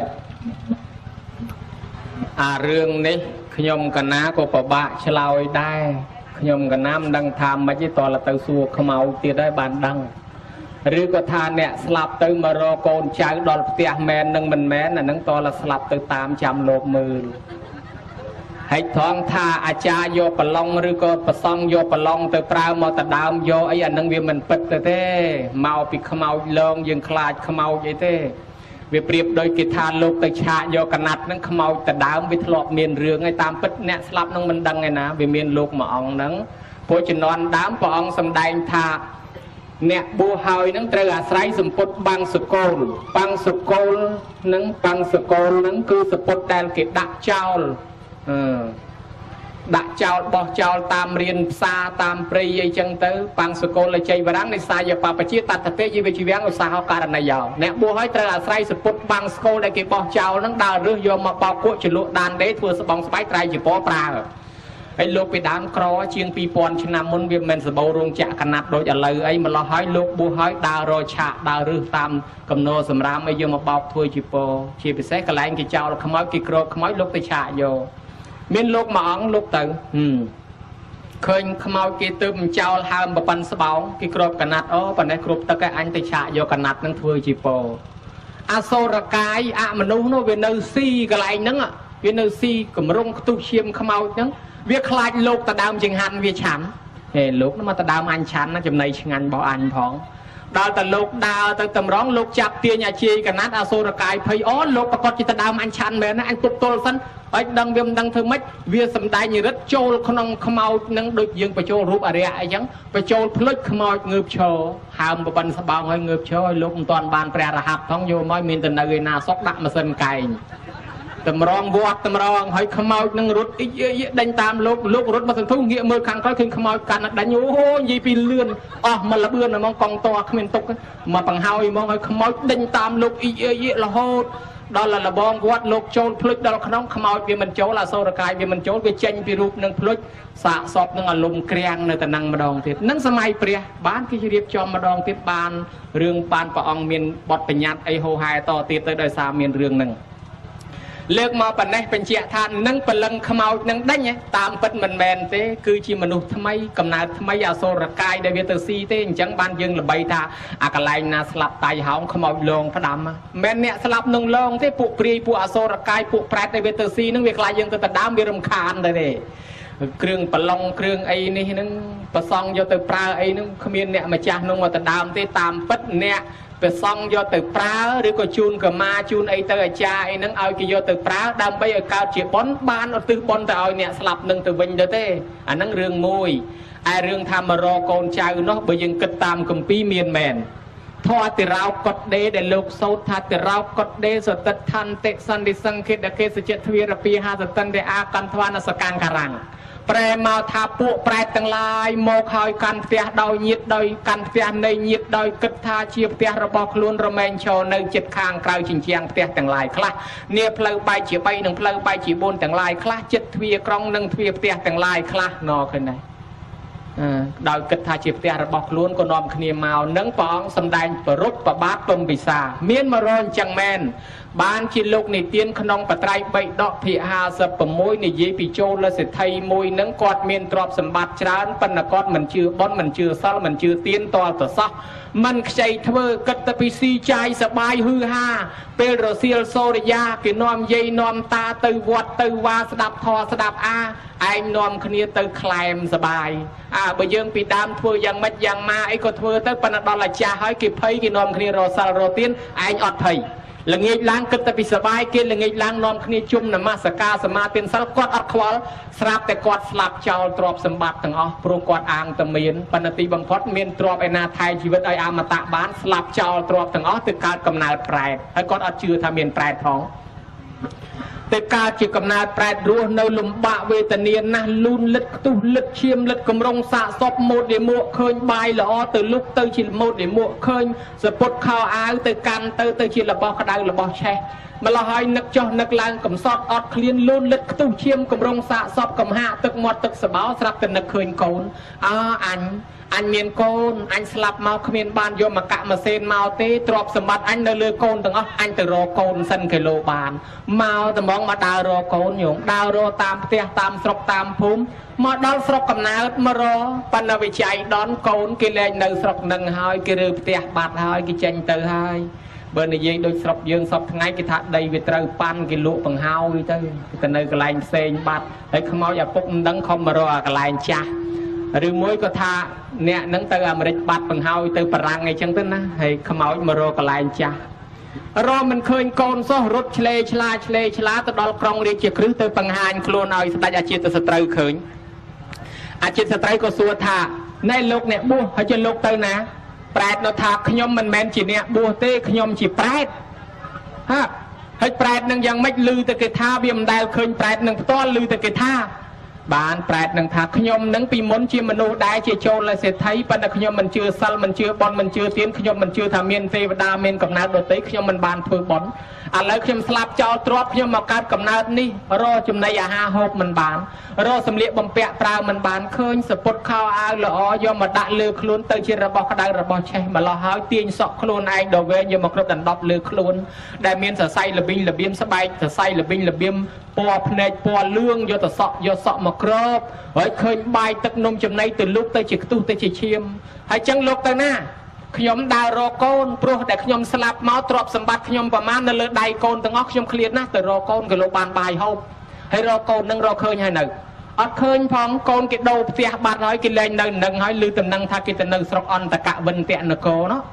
អារឿងនេះខ្ញុំកណាក៏ពិបាកឆ្លើយដែរខ្ញុំកណាមិនដឹងថាម៉េចទេតើទៅសួរខ្មៅទៀតហើយបានដឹងឬក៏ថាអ្នកស្លាប់ទៅមករកកូនចៅដល់ផ្ទះមែននឹងមិនមែនអានឹងតើស្លាប់ទៅតាមចាំលោកមើលហើយថងថាអាចារ្យយកប្រឡងឬក៏ប្រសង់យកប្រឡងទៅប្រើមកតដើមយកអីអានឹងវាមិនពិតទៅទេមកពីខ្មោចលងយើងខ្លាចខ្មោចអីទេវាប្រៀបដោយគេថាលោកទៅឆាកយកកណាត់ហ្នឹងខ្មោចតដើមវាធ្លាប់មានរឿងហើយតាមពិតអ្នកស្លាប់នឹងមិនដឹងឯណាវាមានលោកមួយអង្គហ្នឹងព្រោះជំនាន់ដើមព្រះអង្គសម្ដែងថាអ្នកបួសហើយនឹងត្រូវអាស្រ័យសម្ពុតបាំងសកលបាំងសកលនឹងបាំងសកលនឹងគឺសម្ពុតដែលគេដាក់ចោលអឺដាក់ចោលបោះចោលតាមរៀនផ្សារតាមព្រៃអីចឹងទៅបាំងសកលជ័យវរៈនៃសាយបបជាតតទេជីវជីវាំងឧស្សាហករណីយោអ្នកបួសហើយត្រូវអាស្រ័យសម្ពុតបាំងសកលដែលគេបោះចោលនឹងដើររើសយកមកបោកគក់ចលក់ដានដេធ្វើស្បង់ស្បែកត្រៃជាពណ៌ប្រើហើយលោកពីដើមក្រជាងពីរពាន់ឆ្នាំមុនវាមិនសបោរោងចក្រកណាត់ដូចឥឡូវអីម្លោះហើយលោកបួសហើយដើររឆាកដើររើសតាមកំណោសម្រាមអីយកមកបោកធ្វើជាពណ៌ជាពិសេសកន្លែងគេចោលខ្មោចគេក្រោកខ្មោចលោកទៅឆាកយកមានលោកមួយអង្គលោកទៅឃើញខ្មោចគេទៅមិនចោលហើមប្រប៉ិនស្បោងគេគ្របកណាត់អូប៉ុណ្ណេះគ្រប់ទឹកឯអញទៅឆាកយកកណាត់នឹងធ្វើជាពរអសូរកាយអមនុស្សនោះវានៅស៊ីកន្លែងហ្នឹងវានៅស៊ីកម្រងខ្ទុះឈាមខ្មោចហ្នឹងវាខ្លាចលោកតដើមចង្ហាន់វាឆាន់ហេលោកនោះមកតដើមអញឆាន់ណាចំណៃឆ្ងាញ់របស់អញផងដល់តែលោកដើរទៅតម្រងលោកចាប់ទាញអាជីកណាត់អសូរកាយភ័យអូលោកប្រកាសចិត្តដើមអញឆាន់មែនណាអញទប់ទល់សិនហើយដឹងវាមិនដឹងធ្វើម៉េចវាសំដែងនិរិទ្ធចូលក្នុងខ្មោចនឹងដូចយើងបញ្ចូលរូបអរិយអីចឹងបញ្ចូលភ្លេចខ្មោចងើបឈរហើមបបិនស្បោងហើយងើបឈរឲ្យលោកមិនទាន់បានព្រះរហ័តផងយកមកមានទៅនៅឯណាសុកដាក់ម៉ាស៊ីនកែងតម្រងវត្តតម្រងហើយខ្មោចនឹងរត់អ៊ីដេញតាមលោកលោករត់មកសន្ធុងាកមើលខាងក្រោយឃើញខ្មោចកាន់ដេញអូនិយាយពីលឿនអស់មកលបឿនហ្មងកងតគ្មានទុកមកបង្ហើយហ្មងហើយខ្មោចដេញតាមលោកអ៊ីអ៊ីរហូតដល់លបងវត្តលោកចូលភ្លុចដល់ក្នុងខ្មោចវាមិនចូលអសូរកាយវាមិនចូលវាចេញពីរូបនឹងភ្លុចសាកសពនឹងអលំក្រាំងនៅតំណឹងម្ដងទៀតនឹងសម័យព្រះបានគេរៀបចំម្ដងទៀតបានរឿងបានព្រះអង្គមានបទបញ្ញត្តិអីហោហែតទៀតទៅដោយសារមានរឿងហ្នឹងលើកមកប៉ុណ្ណេះបញ្ជាក់ថានឹងបលឹងខ្មោចនឹងដេញតាមពិតមិនមែនទេគឺជាមនុស្សថ្មីកំណើតថ្មីអសូរកាយដែលវាទៅស៊ីទេអញ្ចឹងបានយើងល្បីថាអាកន្លែងណាស្លាប់តៃហោងខ្មោចលងផ្ដាំមិនអ្នកស្លាប់នឹងលងទេពួកព្រាយពួកអសូរកាយពួកប្រែតដែលវាទៅស៊ីនឹងវាខ្លាចយើងទៅដដើមវារំខានទៅទេគ្រឿងប្រឡងគ្រឿងអីនេះនឹងប្រសង់យកទៅប្រើអីនឹងគ្មានអ្នកម្ចាស់នោះមកដដើមទេតាមពិតអ្នកព្រះសង្ឃយកទៅប្រើឬក៏ជូនកមាជូនអីទៅអាចារ្យអីហ្នឹងឲ្យគេយកទៅប្រើដើម្បីឲ្យកើតជាបុណ្យបានឧទ្ទិសបុណ្យទៅឲ្យអ្នកស្លាប់នឹងទៅវិញទៅទេអាហ្នឹងរឿងមួយឯរឿងថាមករកកូនចៅនោះបើយើងគិតតាមគម្ពីរមានមែនធរតិរោកុដដេដែលលោកសោតថាតិរោកុដដេសតិដ្ឋន្តិសន្តិសង្ឃិតកេសចិត្តទ្វារពីហាសតិនទេអាកន្ធវានសកាំងការាំងប្រែមកថាពួកប្រែតទាំងឡាយមកហើយកាន់ផ្ទះដោយញាតដោយកាន់ផ្ទះនៃញាតដោយគិតថាជាផ្ទះរបស់ខ្លួនរមែងឈរនៅចិត្តខាងក្រៅជញ្ជាំងផ្ទះទាំងឡាយខ្លះនាផ្លូវបែកជាបីនិងផ្លូវបែកជាបួនទាំងឡាយខ្លះចិត្តទ្វារក្រុងនិងទ្វារផ្ទះទាំងឡាយខ្លះណឃើញដែរដោយគិតថាជាផ្ទះរបស់ខ្លួនក៏នាំគ្នាមកនឹងព្រះអង្គសម្ដែងប្ររុតប្របាទទុំពិសាមានមករអញ្ចឹងមែនបានជាលោកនិទានក្នុងបត្រៃបីដកភាគហាសិបប្រាំមួយនិយាយពីចូលសិទ្ធិមួយនឹងគាត់មានទ្រព្យសម្បត្តិច្រើនប៉ុន្តែគាត់មិនជឿបុណ្យមិនជឿសិលមិនជឿទានតលទៅសោះមិនខ្ចីធ្វើគិតទៅពីស៊ីចាយសបាយហឺហាពេលរសៀលសូរិយាគេនាំយាយនាំតាទៅវត្តទៅវាស្ដាប់ធម៌ស្ដាប់អាឯងនាំគ្នាទៅក្លែមសបាយអើបើយើងពីដើមធ្វើយ៉ាងម៉េចយ៉ាងម៉ាអីក៏ធ្វើទៅប៉ុន្តែដល់អាចារ្យហើយគេភ័យគេនាំគ្នារសិលរទានឯងអត់ភ័យល្ងាចឡើងគិតតែពីសបាយគេល្ងាចឡើងនាំគ្នាជុំនមស្ការសមាទានសិលគាត់អត់ខ្វល់ស្រាប់តែគាត់ស្លាប់ចោលទ្រព្យសម្បត្តិទាំងអស់ព្រោះគាត់អាងតែមានបណ្ណទីបំផុតមានទ្រព្យឯណាថែជីវិតឲ្យអមតៈបានស្លាប់ចោលទ្រព្យទាំងអស់ទៅកើតកំណើតប្រែតហើយគាត់អត់ជឿថាមានប្រែតផងទៅកើតជាកំណើតប្រែតរស់នៅលំបាកវេទនាណាស់លូនលិតខ្ទុះលិតឈាមលិតកម្រងសាកសពម៉ូតដេមួកឃើញបាយល្អទៅលុកទៅជាម៉ូតដេមួកឃើញសពុតខោអាវទៅកាន់ទៅទៅជារបស់ក្តៅរបស់ឆេះម្ល៉េះហើយនឹកចុះនឹកឡើងកំសត់អត់ឃ្លានលូនលិតខ្ទុះឈាមកម្រងសាកសពកំហាក់ទឹកមាត់ទឹកសបោស្រាប់តែនឹកឃើញកូនអើអញអញមានកូនអញស្លាប់មកគ្មានបានយកមកកាក់ម៉ាស៊ីនមកទេទ្រព្យសម្បត្តិអញនៅលើកូនទាំងអស់អញទៅរកកូនសិនគីឡូបានមកត្មងមកដើររកកូនញោមដើររកតាមផ្ទះតាមស្រុកតាមភូមិមកដល់ស្រុកកំណើតមករកបណ្ណវិច័យដនកូនគេលែងនៅស្រុកនឹងហើយគេរើផ្ទះបាត់ហើយគេចេញទៅហើយបើនិយាយដូចស្រុកយើងសពថ្ងៃគេថាដីវាត្រូវប៉ាន់គេលក់បង្ហើយទៅទៅនៅកន្លែងផ្សេងបាត់ហើយខ្មោចឪពុកមិនដឹងខំមករកកន្លែងចាស់ឬមួយក៏ថាអ្នកនឹងទៅអាមេរិកបាត់បង្ហើយទៅបារាំងអីចឹងទៅណាហើយខ្មោចមករកកន្លែងចាស់រកមិនឃើញកូនសោះរត់ឆ្លេឆ្លាឆ្លេឆ្លាទៅដល់ក្រុងរាជាគ្រឹះទៅបង្ហាញខ្លួនឲ្យស្ដេចអាជាតសត្រូវឃើញអាជាតសត្រូវក៏សួរថាណែលោកអ្នកបួសហើយជាលោកទៅណាប្រែតនៅថាខ្ញុំមិនមែនជាអ្នកបួសទេខ្ញុំជាប្រែតហាហើយប្រែតនឹងយ៉ាងម៉េចឮទៅគេថាវាមិនដែលឃើញប្រែតនឹងផ្ទាល់ឮទៅគេថាបានប្រែតនឹងថាខ្ញុំនឹងពីមុនជាមនុស្សដែរជាចូលសេដ្ឋីប៉ុន្តែខ្ញុំមិនជឿសិលមិនជឿបុណ្យមិនជឿទានខ្ញុំមិនជឿថាមានទេវតាមានកំណើតដទៃខ្ញុំមិនបានធ្វើបុណ្យឥឡូវខ្ញុំស្លាប់ចោលទ្រព្យខ្ញុំមកកើតកំណើតនេះរកចំណីអាហារហូបមិនបានរកសម្លៀកបំពាក់ប្រើមិនបានឃើញសពុតខោអាវល្អយកមកដាក់លើខ្លួនទៅជារបស់ក្តៅរបស់ឆេះម្លោះហើយទាញសក់ខ្លួនឯងដល់វែងយកមកគ្រប់ដណ្ដប់លើខ្លួនដែលមានសរសៃល្បិញល្បៀមស្បែកសរសៃល្បិញល្បៀមពណ៌ភ្នែកពណ៌លឿងយកទៅសក់យកសក់មកក្របហើយឃើញបាយទឹកនំចំណីទៅលុកទៅជាខ្ទុះទៅជាឈាមហើយចឹងលោកទៅណាខ្ញុំដើររកកូនព្រោះតែខ្ញុំស្លាប់មកទ្រព្យសម្បត្តិខ្ញុំប្រមាណនៅលើដៃកូនទាំងអស់ខ្ញុំឃ្លាតណាស់ទៅរកកូនក៏លោកបានបាយហូបហើយរកកូននឹងរកឃើញហើយនៅអត់ឃើញផងកូនគេដូរផ្ទះបាត់ហើយគេលែងនៅនឹងហើយឮតំណឹងថាគេទៅនៅស្រុកអន្តកវិនតនគរនោះ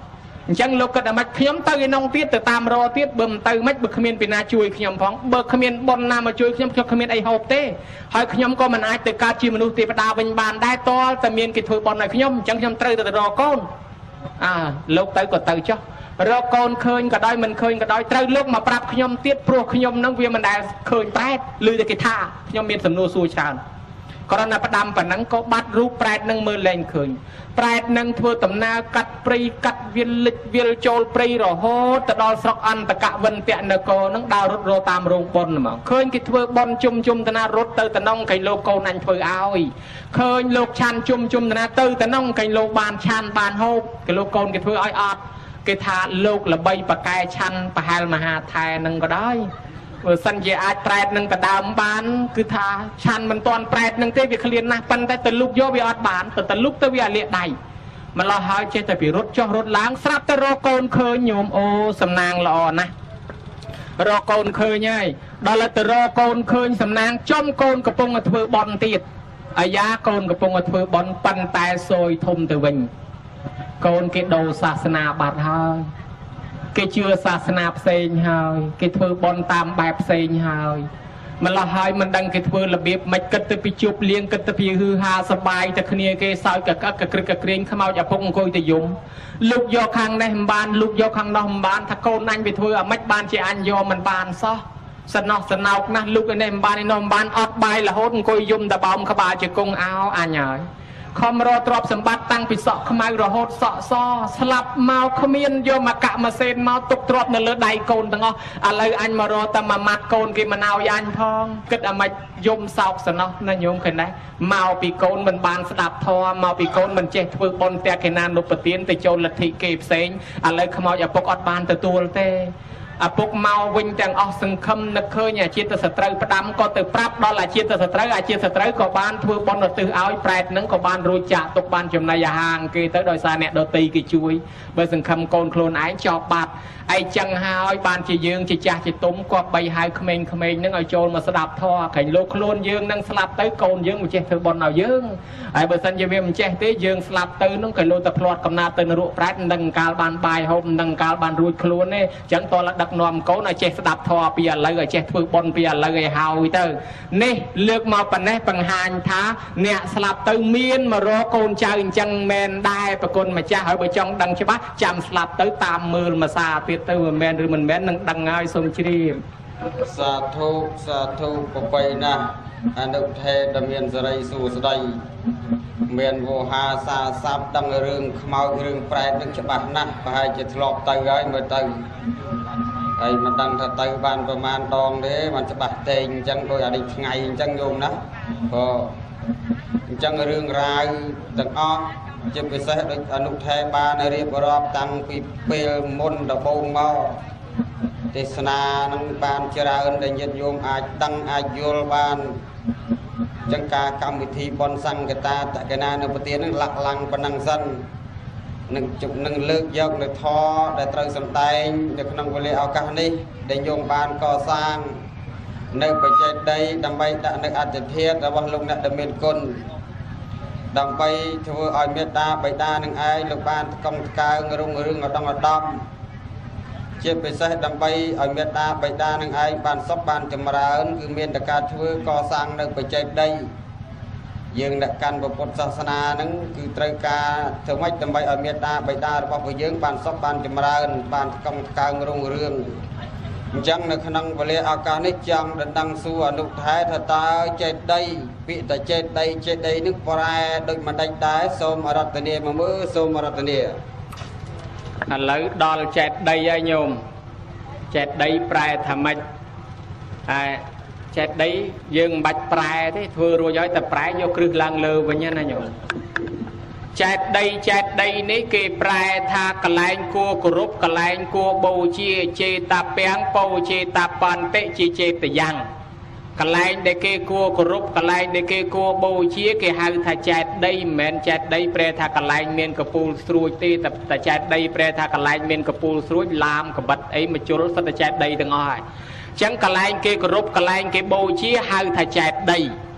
ចឹងលោកក៏តែមិនខ្ញុំទៅឯនងទៀតទៅតាមរទៀតបើមិនទៅមិនបើគ្មានពីណាជួយខ្ញុំផងបើគ្មានប៉ុនណាមកជួយខ្ញុំខ្ញុំគ្មានអីហូបទេហើយខ្ញុំក៏មិនអាចទៅកើតជាមនុស្សទេវតាវិញបានដែរតលតែមានគេធ្វើប៉ុនឲ្យខ្ញុំអញ្ចឹងខ្ញុំត្រូវទៅរកកូនអាលោកទៅក៏ទៅចុះរកកូនឃើញក៏ដោយមិនឃើញក៏ដោយត្រូវលោកមកប្រាប់ខ្ញុំទៀតព្រោះខ្ញុំនឹងវាមិនដែលឃើញប្រែតឬតែគេថាខ្ញុំមានសំណួរសួរច្រើនគ្រាន់តែផ្ដាំប៉ុណ្ណឹងក៏បាត់រូបប្រែតនឹងមើលលែងឃើញប្រែតនឹងធ្វើដំណើរកាត់ព្រៃកាត់វាលលិចវាលចូលព្រៃរហូតទៅដល់ស្រុកអន្តកវិនពនគរនឹងដើររត់រតាមរោងប៉ុនហ្មងឃើញគេធ្វើប៉ុនជុំជុំតាណារត់ទៅតំណងកៃលោកកូនអញធ្វើឲ្យឃើញលោកឆាន់ជុំជុំតាណាទៅតំណងកៃលោកបានឆាន់បានហូបកៃលោកកូនគេធ្វើឲ្យអត់គេថាលោកល្បីបកែឆាន់ប្រហែលមហាថែនឹងក៏ដោយបើសិនជាអាចប្រែតនឹងទៅដើមបានគឺថាឆាន់មិនទាន់ប្រែតនឹងទេវាឃ្លានណាស់ប៉ុន្តែទៅលុកយកវាអត់បានទៅទៅលុកទៅវាលាកដៃម្លោះហើយចេះតែពីរត់ចុះរត់ឡើងស្រាប់តែរកកូនឃើញញោមអូសំណាងល្អណាស់រកកូនឃើញហើយដល់ទៅរកកូនឃើញសំណាងចំកូនកំពុងតែធ្វើបន់ទៀតអាយ៉ាកូនកំពុងតែធ្វើបន់ប៉ុន្តែសយធំទៅវិញកូនគេដូរសាសនាបាត់ហើយគេជឿសាសនាផ្សេងហើយគេធ្វើបន់តាមបែបផ្សេងហើយម្លោះហើយមិនដឹងគេធ្វើរបៀបមិនគិតទៅពីជប់លៀងគិតទៅពីហឺហាសបាយទៅគ្នាគេសើចកកកក្រឹកកក្រែងខ្មោចឪពុកអង្គុយទៅយំលុបយកខាងនេះមិនបានលុបយកខាងនោះមិនបានថាកូនអញវាធ្វើអាម៉េចបានជាអញយកមិនបានសោះសំណោះសំណោកណាស់លុបឯនេះមិនបានឯនោះមិនបានអត់បាយរហូតអង្គុយយំតបោមក្បាលជាគង់អោអញហើយខំរកទ្រព្យសម្បត្តិតាំងពីសក់ខ្មៅរហូតសក់សស្លាប់មកគ្មានយកមកកាក់ម៉ាសេនមកទុកទ្រព្យនៅលើដៃកូនទាំងអស់ឥឡូវអញមករកតែមួយម៉ាត់កូនគេមិនឲ្យអញផងគិតអាម៉េចយំសោកសំណោះណាញោមឃើញដែរមកពីកូនមិនបានស្ដាប់ធម៌មកពីកូនមិនចេះធ្វើបុណ្យតែគេណានុបទានទៅចូលលទ្ធិគេផ្សេងឥឡូវខ្មោចឪពុកអត់បានទទួលទេឪពុកមកវិញទាំងអស់សង្ឃឹមនឹកឃើញអាជាតិសត្រូវផ្ដាំក៏ទៅប្រាប់ដល់អាជាតិសត្រូវអាជាតិសត្រូវក៏បានធ្វើបុណ្យឧទ្ទិសឲ្យប្រែតនឹងក៏បានរួចចាក់ទុកបានចំណីអាហារគេទៅដោយសារអ្នកដតីគេជួយបើសង្ឃឹមកូនខ្លួនឯងចោលបាត់ឯចឹងហើយបានជាយើងជាចាស់ជាទុំគាត់បីហៅក្មេងៗនឹងឲ្យចូលមកស្ដាប់ធម៌ក្រែងលោកខ្លួនយើងនឹងស្លាប់ទៅកូនយើងមិនចេះធ្វើបុណ្យឲ្យយើងហើយបើសិនជាវាមិនចេះទេយើងស្លាប់ទៅនឹងក៏លោកតែផ្លាត់កំណាត់ទៅនរកប្រែតនឹងកាលបានបាយហូបនឹងកាលបានរួចខ្លួនទេចឹងតលដឹកនាំកូនឲ្យចេះស្ដាប់ធម៌ពីឥឡូវឲ្យចេះធ្វើបុណ្យពីឥឡូវឲ្យហើយទៅនេះលើកមកប៉ុណ្ណេះបង្ហាញថាអ្នកស្លាប់ទៅមានមករកកូនចៅអញ្ចឹងមែនដែរប្រគុណម្ចាស់ហើយបើចង់ដឹងច្បាស់ចាំស្លាប់ទៅតាមមើលមួយសាទៀតទៅមិនមែនឬមិនមែននឹងដឹងហើយសូមជ្រាបសាធុសាធុប្របីណាស់អនុថេដែលមានសេរីសួស្តីមានវោហាសាស័ព្ទដឹងរឿងខ្មោចរឿងប្រែតនឹងច្បាស់ណាស់ប្រហែលជាធ្លាប់ទៅហើយមើលទៅហើយមិនដឹងថាទៅបានប្រមាណដងទេមិនច្បាស់ទេអញ្ចឹងដោយអានេះថ្ងៃអញ្ចឹងញោមណាក៏អញ្ចឹងរឿងរ៉ាវទាំងអស់ជាពិសេសដូចអនុថេបានរៀបរាប់តាំងពីពេលមុនដំបូងមកទេសនានឹងបានច្រើនដែលញាតិញោមអាចដឹងអាចយល់បានអញ្ចឹងការកម្មវិធីបុណ្យសង្ឃតាតកណានៅប្រទេសនឹងលាក់ឡើងប៉ុណ្ណឹងសិននឹងជប់នឹងលើកយកនៅធម៌ដែលត្រូវសម្ដែងនៅក្នុងវេលាឱកាសនេះដែលញោមបានកសាងនៅបច្ចេកដីដើម្បីដាក់នៅអធិធាតុរបស់លោកអ្នកដែលមានគុណដើម្បីធ្វើឲ្យមេត្តាបិតានឹងឯងលោកបានកំកើងរុងរឿងឧត្តមឧត្តមជាពិសេសដើម្បីឲ្យមេត្តាបិតានឹងឯងបានសុខបានចម្រើនគឺមានតែការធ្វើកសាងនៅបច្ចេកដីយើងអ្នកកាន់ពុទ្ធសាសនានឹងគឺត្រូវការធ្វើម៉េចដើម្បីឲ្យមេត្តាបិតារបស់ពួកយើងបានសុខបានចម្រើនបានកំកើងរុងរឿងអញ្ចឹងនៅក្នុងវេលាឱកាសនេះចង់ដណ្ដឹងសួរអនុថេថាតើចេតីពាក្យតែចេតីចេតីនឹងប្រែដូចមិនដេចដែរសូមអរតនាមកមើលសូមអរតនាឥឡូវដល់ចេតីហើយញោមចេតីប្រែថាម៉េចហើយចេតីយើងមិនបាច់ប្រែទេធ្វើរួចហើយតែប្រែយកគ្រឹះឡើងលើវិញណាញោមចេតីចេតីនេះគេប្រែថាកលែងគួរគោរពកលែងគួរបូជាចេតាពាំងបូចេតាបន្តិជាចេតយ៉ាងកលែងដែលគេគួរគោរពកលែងដែលគេគួរបូជាគេហៅថាចេតីមិនមែនចេតីប្រែថាកលែងមានកពូលស្រួចទេតែចេតីប្រែថាកលែងមានកពូលស្រួចឡាមកបិតអីមកជុលសិតតែចេតីទាំងអស់ហើយអញ្ចឹងកលែងគេគោរពកលែងគេបូជាហៅថាចេតី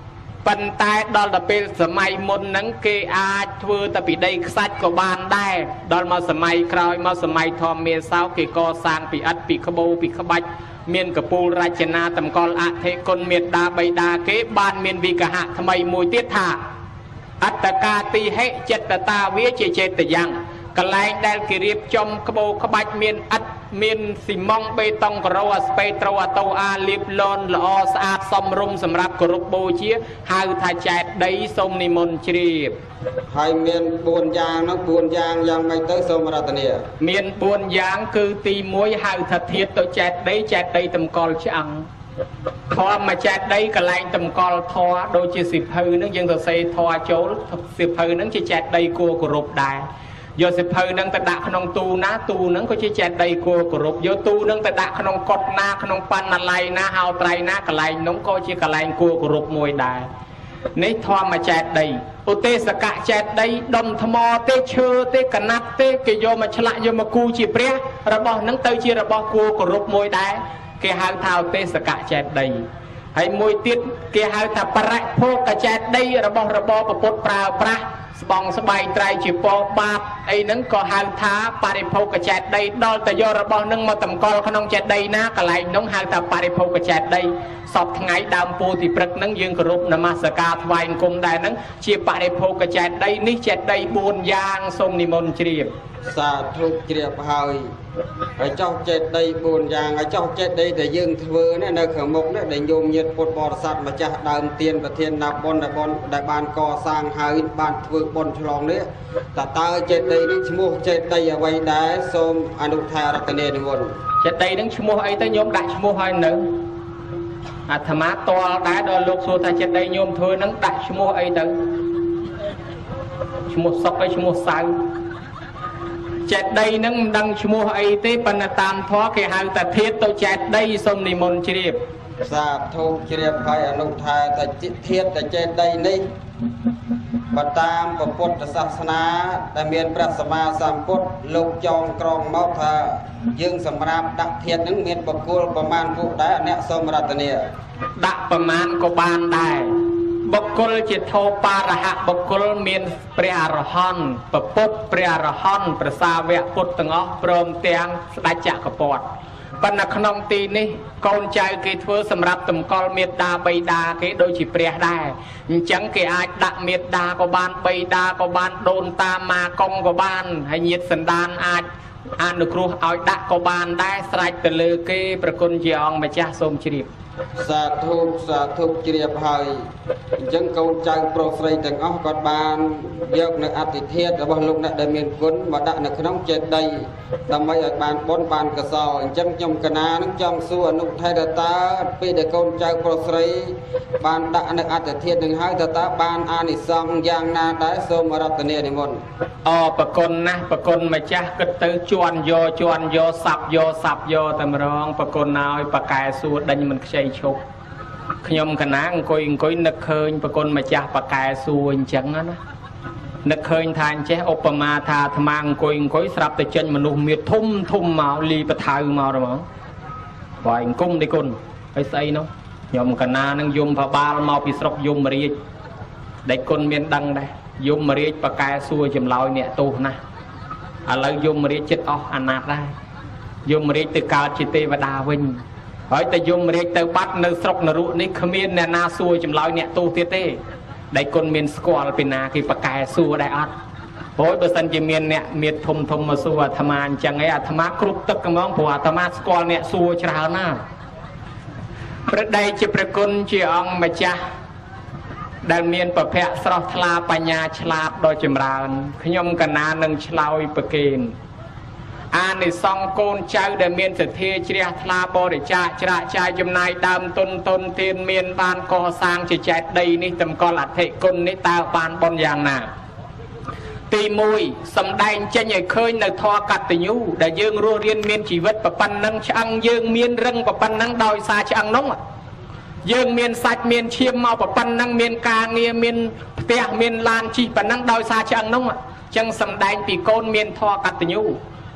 ប៉ុន្តែដល់ទៅពេលសម័យមុនហ្នឹងគេអាចធ្វើតែពីដីខ្សាច់ក៏បានដែរដល់មកសម័យក្រោយមកសម័យធម្មមាសោគេកសាងពីឥដ្ឋពីក្បូរពីក្បាច់មានកពូលរចនាតម្កល់អធិគុណមេត្តាបៃតាគេបានមានវិកហៈថ្មីមួយទៀតថាអត្តកាទីហិចិត្តតាវាជាចេតយ៉ាងកន្លែងដែលគេរៀបចំក្បូរក្បាច់មានឥដ្ឋមានស៊ីម៉ង់បេតុងការ៉ូអាស្ពេត្រូអាតូអាលៀបលន់ល្អស្អាតសមរម្យសម្រាប់គោរពបូជាហៅថាចេតដីសូមនិមន្តជ្រាបហើយមានបួនយ៉ាងនោះបួនយ៉ាងយ៉ាងម៉េចទៅសូមរតនាមានបួនយ៉ាងគឺទីមួយហៅថាធាតុទៅចេតដីចេតដីតម្កល់ឆ្អឹងធម៌មកចេតដីកន្លែងតម្កល់ធម៌ដូចជាសិភៅហ្នឹងយើងទៅសេធម៌ចូលសិភៅហ្នឹងជាចេតដីគួរគោរពដែរយកសិភៅហ្នឹងទៅដាក់ក្នុងទូណាទូហ្នឹងក៏ជាចេតដីគួរគោរពយកទូហ្នឹងទៅដាក់ក្នុងកុដណាក្នុងបណ្ណាល័យណាហៅត្រៃណាកន្លែងហ្នឹងក៏ជាកន្លែងគួរគោរពមួយដែរនេះធម៌មកចេតដីឧទេសកៈចេតដីដុំថ្មទេឈើទេកណាត់ទេគេយកមកឆ្លាក់យកមកគូជាព្រះរបស់ហ្នឹងទៅជារបស់គួរគោរពមួយដែរគេហៅថាឧទេសកៈចេតដីហើយមួយទៀតគេហៅថាបរិភោគចេតដីរបស់របបពុទ្ធប្រើប្រាស់ស្បង់ស្បែកត្រៃជាពណ៌បាតអីហ្នឹងក៏ហៅថាបរិភោគចេតដីដល់តែយករបស់ហ្នឹងមកតម្កល់ក្នុងចេតដីណាកន្លែងហ្នឹងហៅថាបរិភោគចេតដីសពថ្ងៃដើមពោធិព្រឹកហ្នឹងយើងគោរពនមស្ការថ្វាយអង្គមដែរហ្នឹងជាបរិភោគចេតដីនេះចេតដីបួនយ៉ាងសូមនិមន្តជ្រាបសាធុជ្រាបហើយហើយចោះចេតដីបួនយ៉ាងហើយចោះចេតដីដែលយើងធ្វើនេះនៅខាងមុខនេះដែលញោមញាតពុទ្ធបរិស័ទម្ចាស់ដើមទានប្រធានណាបុណ្យដែលបុណ្យដែលបានកសាងហើយបានធ្វើបុណ្យឆ្លងនេះតើតើចេតដីនេះឈ្មោះចេតដីអ្វីដែរសូមអនុថែរតនានិមន្តចេតដីហ្នឹងឈ្មោះអីទៅញោមដាក់ឈ្មោះឲ្យនៅអាត្មាតល់ដែរដល់លោកសួរថាចេតដីញោមធ្វើហ្នឹងដាក់ឈ្មោះអីទៅឈ្មោះសុកហើយឈ្មោះសៅចេតដីហ្នឹងមិនដឹងឈ្មោះអីទេប៉ុន្តែតាមធម៌គេហៅថាធាតុទៅចេតដីសូមនិមន្តជ្រាបសាធុជ្រាបហើយអនុថែថាធាតុទៅចេតដីនេះបើតាមពុទ្ធសាសនាដែលមានព្រះសម្មាសម្ពុទ្ធលោកចងក្រងមកថាយើងសម្រាប់ដាក់ធាតុហ្នឹងមានបុគ្គលប្រមាណពួកដែរអ្នកសូមរតនាដាក់ប្រមាណក៏បានដែរបុគ្គលជាធោបារហៈបុគ្គលមានព្រះអរហន្តពពុទ្ធព្រះអរហន្តព្រះសាវកពុទ្ធទាំងអស់ព្រមទាំងស្ដេចចក្រពត្តិប៉ុន្តែក្នុងទីនេះកូនចៅគេធ្វើសម្រាប់តម្កល់មេត្តាបៃតាគេដូចជាព្រះដែរអញ្ចឹងគេអាចដាក់មេត្តាក៏បានបៃតាក៏បានដូនតាម៉ាកុងក៏បានហើយញាតិសន្តានអាចអនុគ្រោះឲ្យដាក់ក៏បានដែរស្រេចទៅលើគេប្រគុណជាអង្គម្ចាស់សូមជ្រាបសាធុសាធុជ្រាបហើយអញ្ចឹងកូនចៅប្រុសស្រីទាំងអស់គាត់បានយកនៅអតិធាតុរបស់លោកអ្នកដែលមានគុណមកដាក់នៅក្នុងចេតដីដើម្បីឲ្យបានបុណ្យបានកុសលអញ្ចឹងខ្ញុំកណានឹងចង់សួរអនុថេរតាពេលដែលកូនចៅប្រុសស្រីបានដាក់នៅអតិធាតុនឹងហើយតើតើបានអានិសង្សយ៉ាងណាដែរសូមរតនានិមន្តអប្រគុណណាស់ប្រគុណម្ចាស់គិតទៅជន់យកជន់យកសាប់យកសាប់យកតែម្ដងប្រគុណឲ្យបកែសួរដេញមិនខ្ចីឈប់ខ្ញុំកណាអង្គុយអង្គុយនឹកឃើញប្រគុណម្ចាស់បកែសួរអញ្ចឹងណានឹកឃើញថាអញ្ចេះឧបមាថាអាត្មាអង្គុយអង្គុយស្រាប់តែចេញមនុស្សមានធំធំមកលីបថៅមកហ្មងបើអង្គុំទេគុណហើយស្អីនោះខ្ញុំកណានឹងយំផបាលមកពីស្រុកយមរាជដែលគុណមានដឹងដែរយមរាជបកែសួរចម្លើយអ្នកទោសណាស់ឥឡូវយមរាជចិត្តអស់អាណត្តិដែរយមរាជទៅកើតជាទេវតាវិញហើយតែយមរាជទៅបាត់នៅស្រុកនរុនេះគ្មានអ្នកណាសួរចម្លើយអ្នកទោសទៀតទេដែលគុណមានស្គាល់ពីណាគេបកែសួរដែរអត់ព្រោះបើសិនជាមានអ្នកមានធំធំមកសួរអាត្មាអញ្ចឹងឯងអាត្មាគ្រប់ទឹកហ្មងព្រោះអាត្មាស្គាល់អ្នកសួរច្រើនណាស់ព្រះដេចជាព្រះគុណជាអង្គម្ចាស់ដែលមានប្រភពស្រស់ថ្លាបញ្ញាឆ្លាតដ៏ចម្រើនខ្ញុំកណានឹងឆ្លើយប្រកេនអានិសង្ឃកូនចៅដែលមានសទ្ធាជ្រះថ្លាបរិច្ចាគច្រាកចាយចំណាយដើមទុនទុនទានមានបានកសាងជាចេតដីនេះតម្កល់អធិគុណនេះតើបានបុណ្យយ៉ាងណាទីមួយសម្ដែងចេញឲ្យឃើញនៅធម៌កតញ្ញូដែលយើងរស់រៀនមានជីវិតប្រប៉ុណ្ណឹងឆ្អឹងយើងមានរឹងប្រប៉ុណ្ណឹងដោយសារឆ្អឹងនោះយើងមានសាច់មានឈាមមកប្រប៉ុណ្ណឹងមានការងារមានផ្ទះមានឡានជិះប៉ុណ្ណឹងដោយសារឆ្អឹងនោះអញ្ចឹងសម្ដែងពីកូនមានធម៌កតញ្ញូប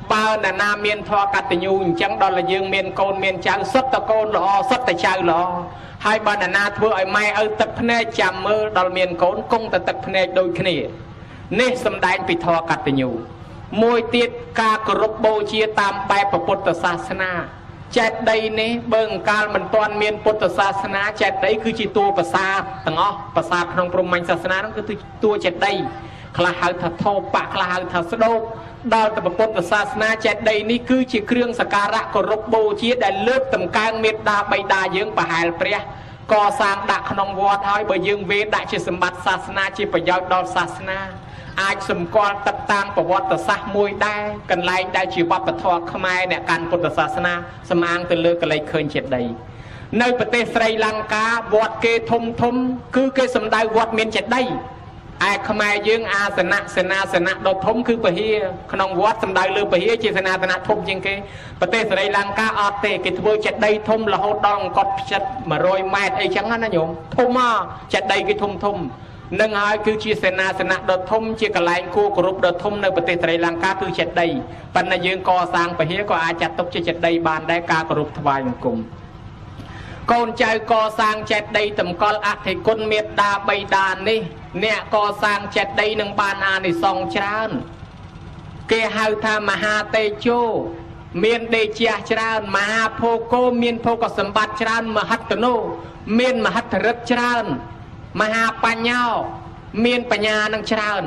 bao là na miên thoa cắt tình nhu chẳng đó là dương miên côn miên cháu xuất ta côn lọ xuất ta cháu lọ hai bao là na thưa ai mai ở tập phê chạm mơ đó là miên côn công ta tập phê đôi khi nè xâm đánh bị thoa cắt tình nhu môi tiết ca cột bô chia tam bài và Phậtศาสนา chạy đây nè bưng cao mình toàn miền Phậtศาสนา chạy đấy cứ chỉ tua bà sa tầng ó bà sa trong prom mạnhศาสนา nó cứ tua chạy đây là hào thật thô bạc là hào thật sơ đô đào tập Phậtศาสนา chạy đây ní cứ chỉ krương sakara cột bô chia để lớp tầm cang miệt đa bay đa dương bà hài pre co sang đặt trong vót thôi bởi dương về đại chỉ sầm bátศาสนา chỉ phải giao đoศาสนา ai sầm con tập tamประวัติศาสตร์มวยได้กันไล่ได้ชีวประทอขมายเนี่ยการพุทธศาสนาสมางตะเลือกอะไรเคยเจ็ดใดในประเทศสรีลังกาวัดเกทมทมคือเกสมได้วัดเมียนเจ็ดได้ไอ้ขมายยื่งอาสนะสนาสนะดทมคือปะเฮียขนมวัดสมได้เลือกปะเฮียจีสนาสนะทมยังเกประเทศสรีลังกาออเตกิทเวเจ็ดได้ทมละหดดองกอดจัดมาโรยไม้ไอ้จังนั้นนะโยมทมอ่ะเจ็ดได้กิทมทมนั่งหายคือชีเสนาสนะดทมชีกลายคู่กรุบดทมในประเทศสรีลังกาคือเจ็ดได้ปัญญายื่งก่อสร้างปะเฮียก็อาจจะตกเจ็ดได้บานได้กากรุบทวายกลุ่มก่อนใจก่อสร้างเจ็ดได้ต่ำกอลอัฐิกุลเมตตาใบดานนี่เนี่ยก่อสร้างเจ็ดได้หนึ่งบานอาในสองจานเกหาธามหาเตโจเมียนเดชยจานมหาโพโกเมียนโพกสมบัติจานมหัตโนเมียนมหัตรัตจานมหาปัญญาเมียนปัญญานังจาน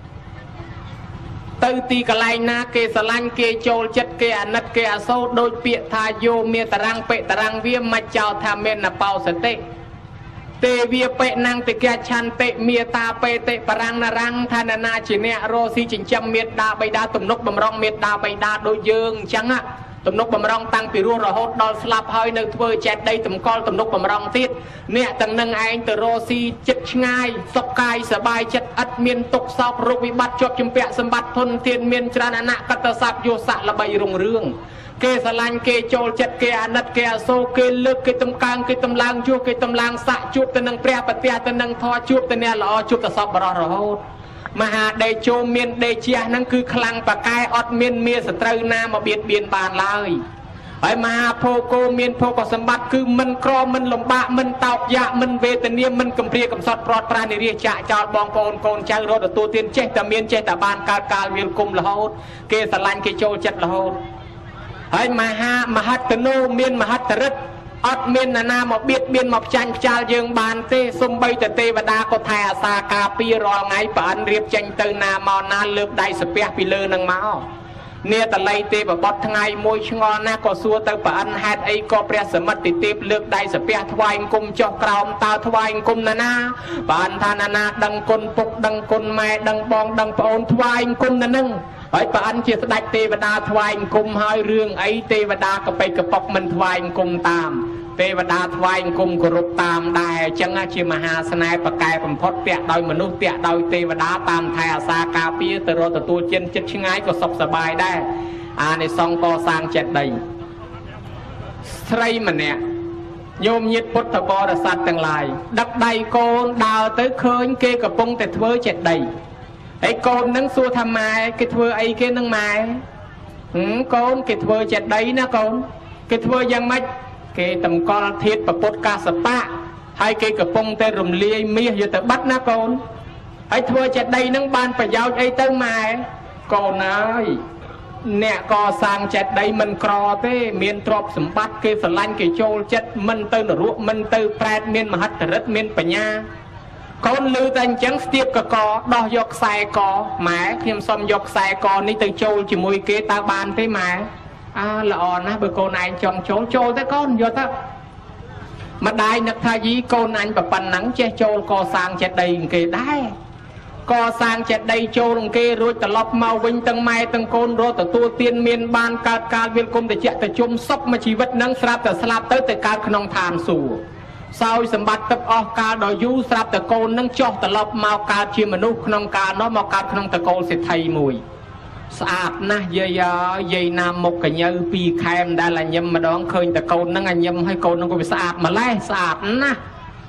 ตือตีกลายนาเกสลันเกโจลจัดเกอนัดเกอโซโดยเปียทายโยเมียตรังเปตรังเวียมาเจ้าทาเมนนาเปาสเตเตเวียเปนังเตแกชันเตเมียตาเปเตปรังนารังธานานาจิเนโรซีจิงจำเมียดาใบดาตุมนกบำรองเมียดาใบดาโดยเยิงจังอะตุมนกบำรองตั้งปีรัวระหดดอลสลับหอยในทเวเจ็ดได้ตุมกอลตุมนกบำรองติดเนี่ยตั้งนังไอเตโรซีจิตง่ายสกายสบายจัดอัดเมียนตกซอกรูวิบัติจบจมเปียสมบัติทนเทียนเมียนจรานะกัตสับโยสะระบายรงเรื่องเกสลันเกโจลจัดเกอนัดเกอโซเกลึกเกตมกลางเกตมลางจูเกตมลางสะจูบตะนังเปรียปะเตียตะนังทอจูบตะเนี่ยหล่อจูบตะซอบบรอระหดมหาเดโจเมียนเดเชียนั่นคือคลังปะกายอดเมียนเมียสตรูนามาเบียดเบียนบานเลยไอ้มหาโพโกเมียนโพกสมบัติคือมันครอมันลำบากมันตอกยะมันเวทเนียมันกำเรียกับสอดปลอดปราณีเรียจ่าจอดบองโกนโกนเจ้ารถตัวเตียนเจตเมียนเจตบานการการเวียนกุมละหดเกสลันเกโจจัดละหดไอ้มหามหัตโนเมียนมหัตรึกอดเมียนนานามาเบียดเบียนมาจันจาลยังบานเตสมใบแต่เทวดาก็ไทยอาสากาปีรอไงปานเรียบจังเตนามานาเลือบได้สเปียปีเลือนังเมาเนี่ยแต่ไล่เตบบัดทั้งไงมวยชงอนนะก็สัวเตปานแฮดไอก็เปรียสมัติเตบเลือกได้สเปียทวายกุมจอกกราวตาทวายกุมนานาปานธานานาดังคนปกดังคนแม่ดังบองดังปอนทวายกุมนั่นนึงไอ้ปานเจตได้เทวดาทวายกุมหายเรื่องไอ้เทวดาก็ไปกระปอกมันทวายกุมตามเทวดาทวายกุมกรุบตามได้จังอาชีมหาสนายประกายผมพดเตะโดยมนุษย์เตะโดยเทวดาตามไทยอาสากาปีตรอตตัวเจนจิตชิงไงก็สบสบายได้อาในซองก่อสร้างเจ็ดใดใครมันเนี่ยโยมยิดพุทธบริษัทต่างหลายดักใดโกนดาวเตยเคยเกกระปงแต่เทวเจ็ดใดไอ้โกนนั่งสู้ทำไมเกเทวไอ้เกนั่งไม้หืมโกนเกเทวเจ็ดใดนะโกนเกเทวยังไม่เกตำกอลเทียดประปดกาสปะให้เกกระปงแต่รมเลียมีอยู่แต่บัดนะโกนไอ้เทวเจ็ดใดนั่งบานประยาวไอ้เต้าไม้โกนนายเนี่ยก่อสร้างเจ็ดใดมันกรอเต้เมียนตรอบสมบัติเกสลันเกโจลเจ็ดมันเตอร์รุ่มันเตอร์แปรเมียนมหัตรัตเมียนปัญญาคนลือแต่จังเตียบกับกอดอกยกใส่กอหมายเพียงซ้อมยกใส่กอนี่เตอร์โจลจิมวยเกตาบานเต้หมายอ่าละอ่อนนะเบอร์โกนายจองโจลโจลแต่ก้อนโยธามาได้นักทายีโกนายแบบปันหนังเจโจลก่อสร้างเจ็ดใดเกได้ก่อสร้างเจ็ดใดโจลงเกรู้ตลบมาวิ่งตั้งไม้ตั้งโกนรถตัวเตียนเมียนบานการการเวียนกลมแต่เจแต่จมซับมาชีวิตนังสลับแต่สลับเตอแต่การขนองทานสู่สาวสมบัติตับออกการดอยูสลับแต่โกนนังจอกตลบมาการเชียมนุษย์ขนองการน้อมาการขนองตะโกนเสไทยมวยสะอาดนะเยอะๆเยยนามกกันเยอะปีแคมได้ละยำมาดองเคยแต่โกนนังอันยำให้โกนนังก็ไปสะอาดมาไล่สะอาดนะ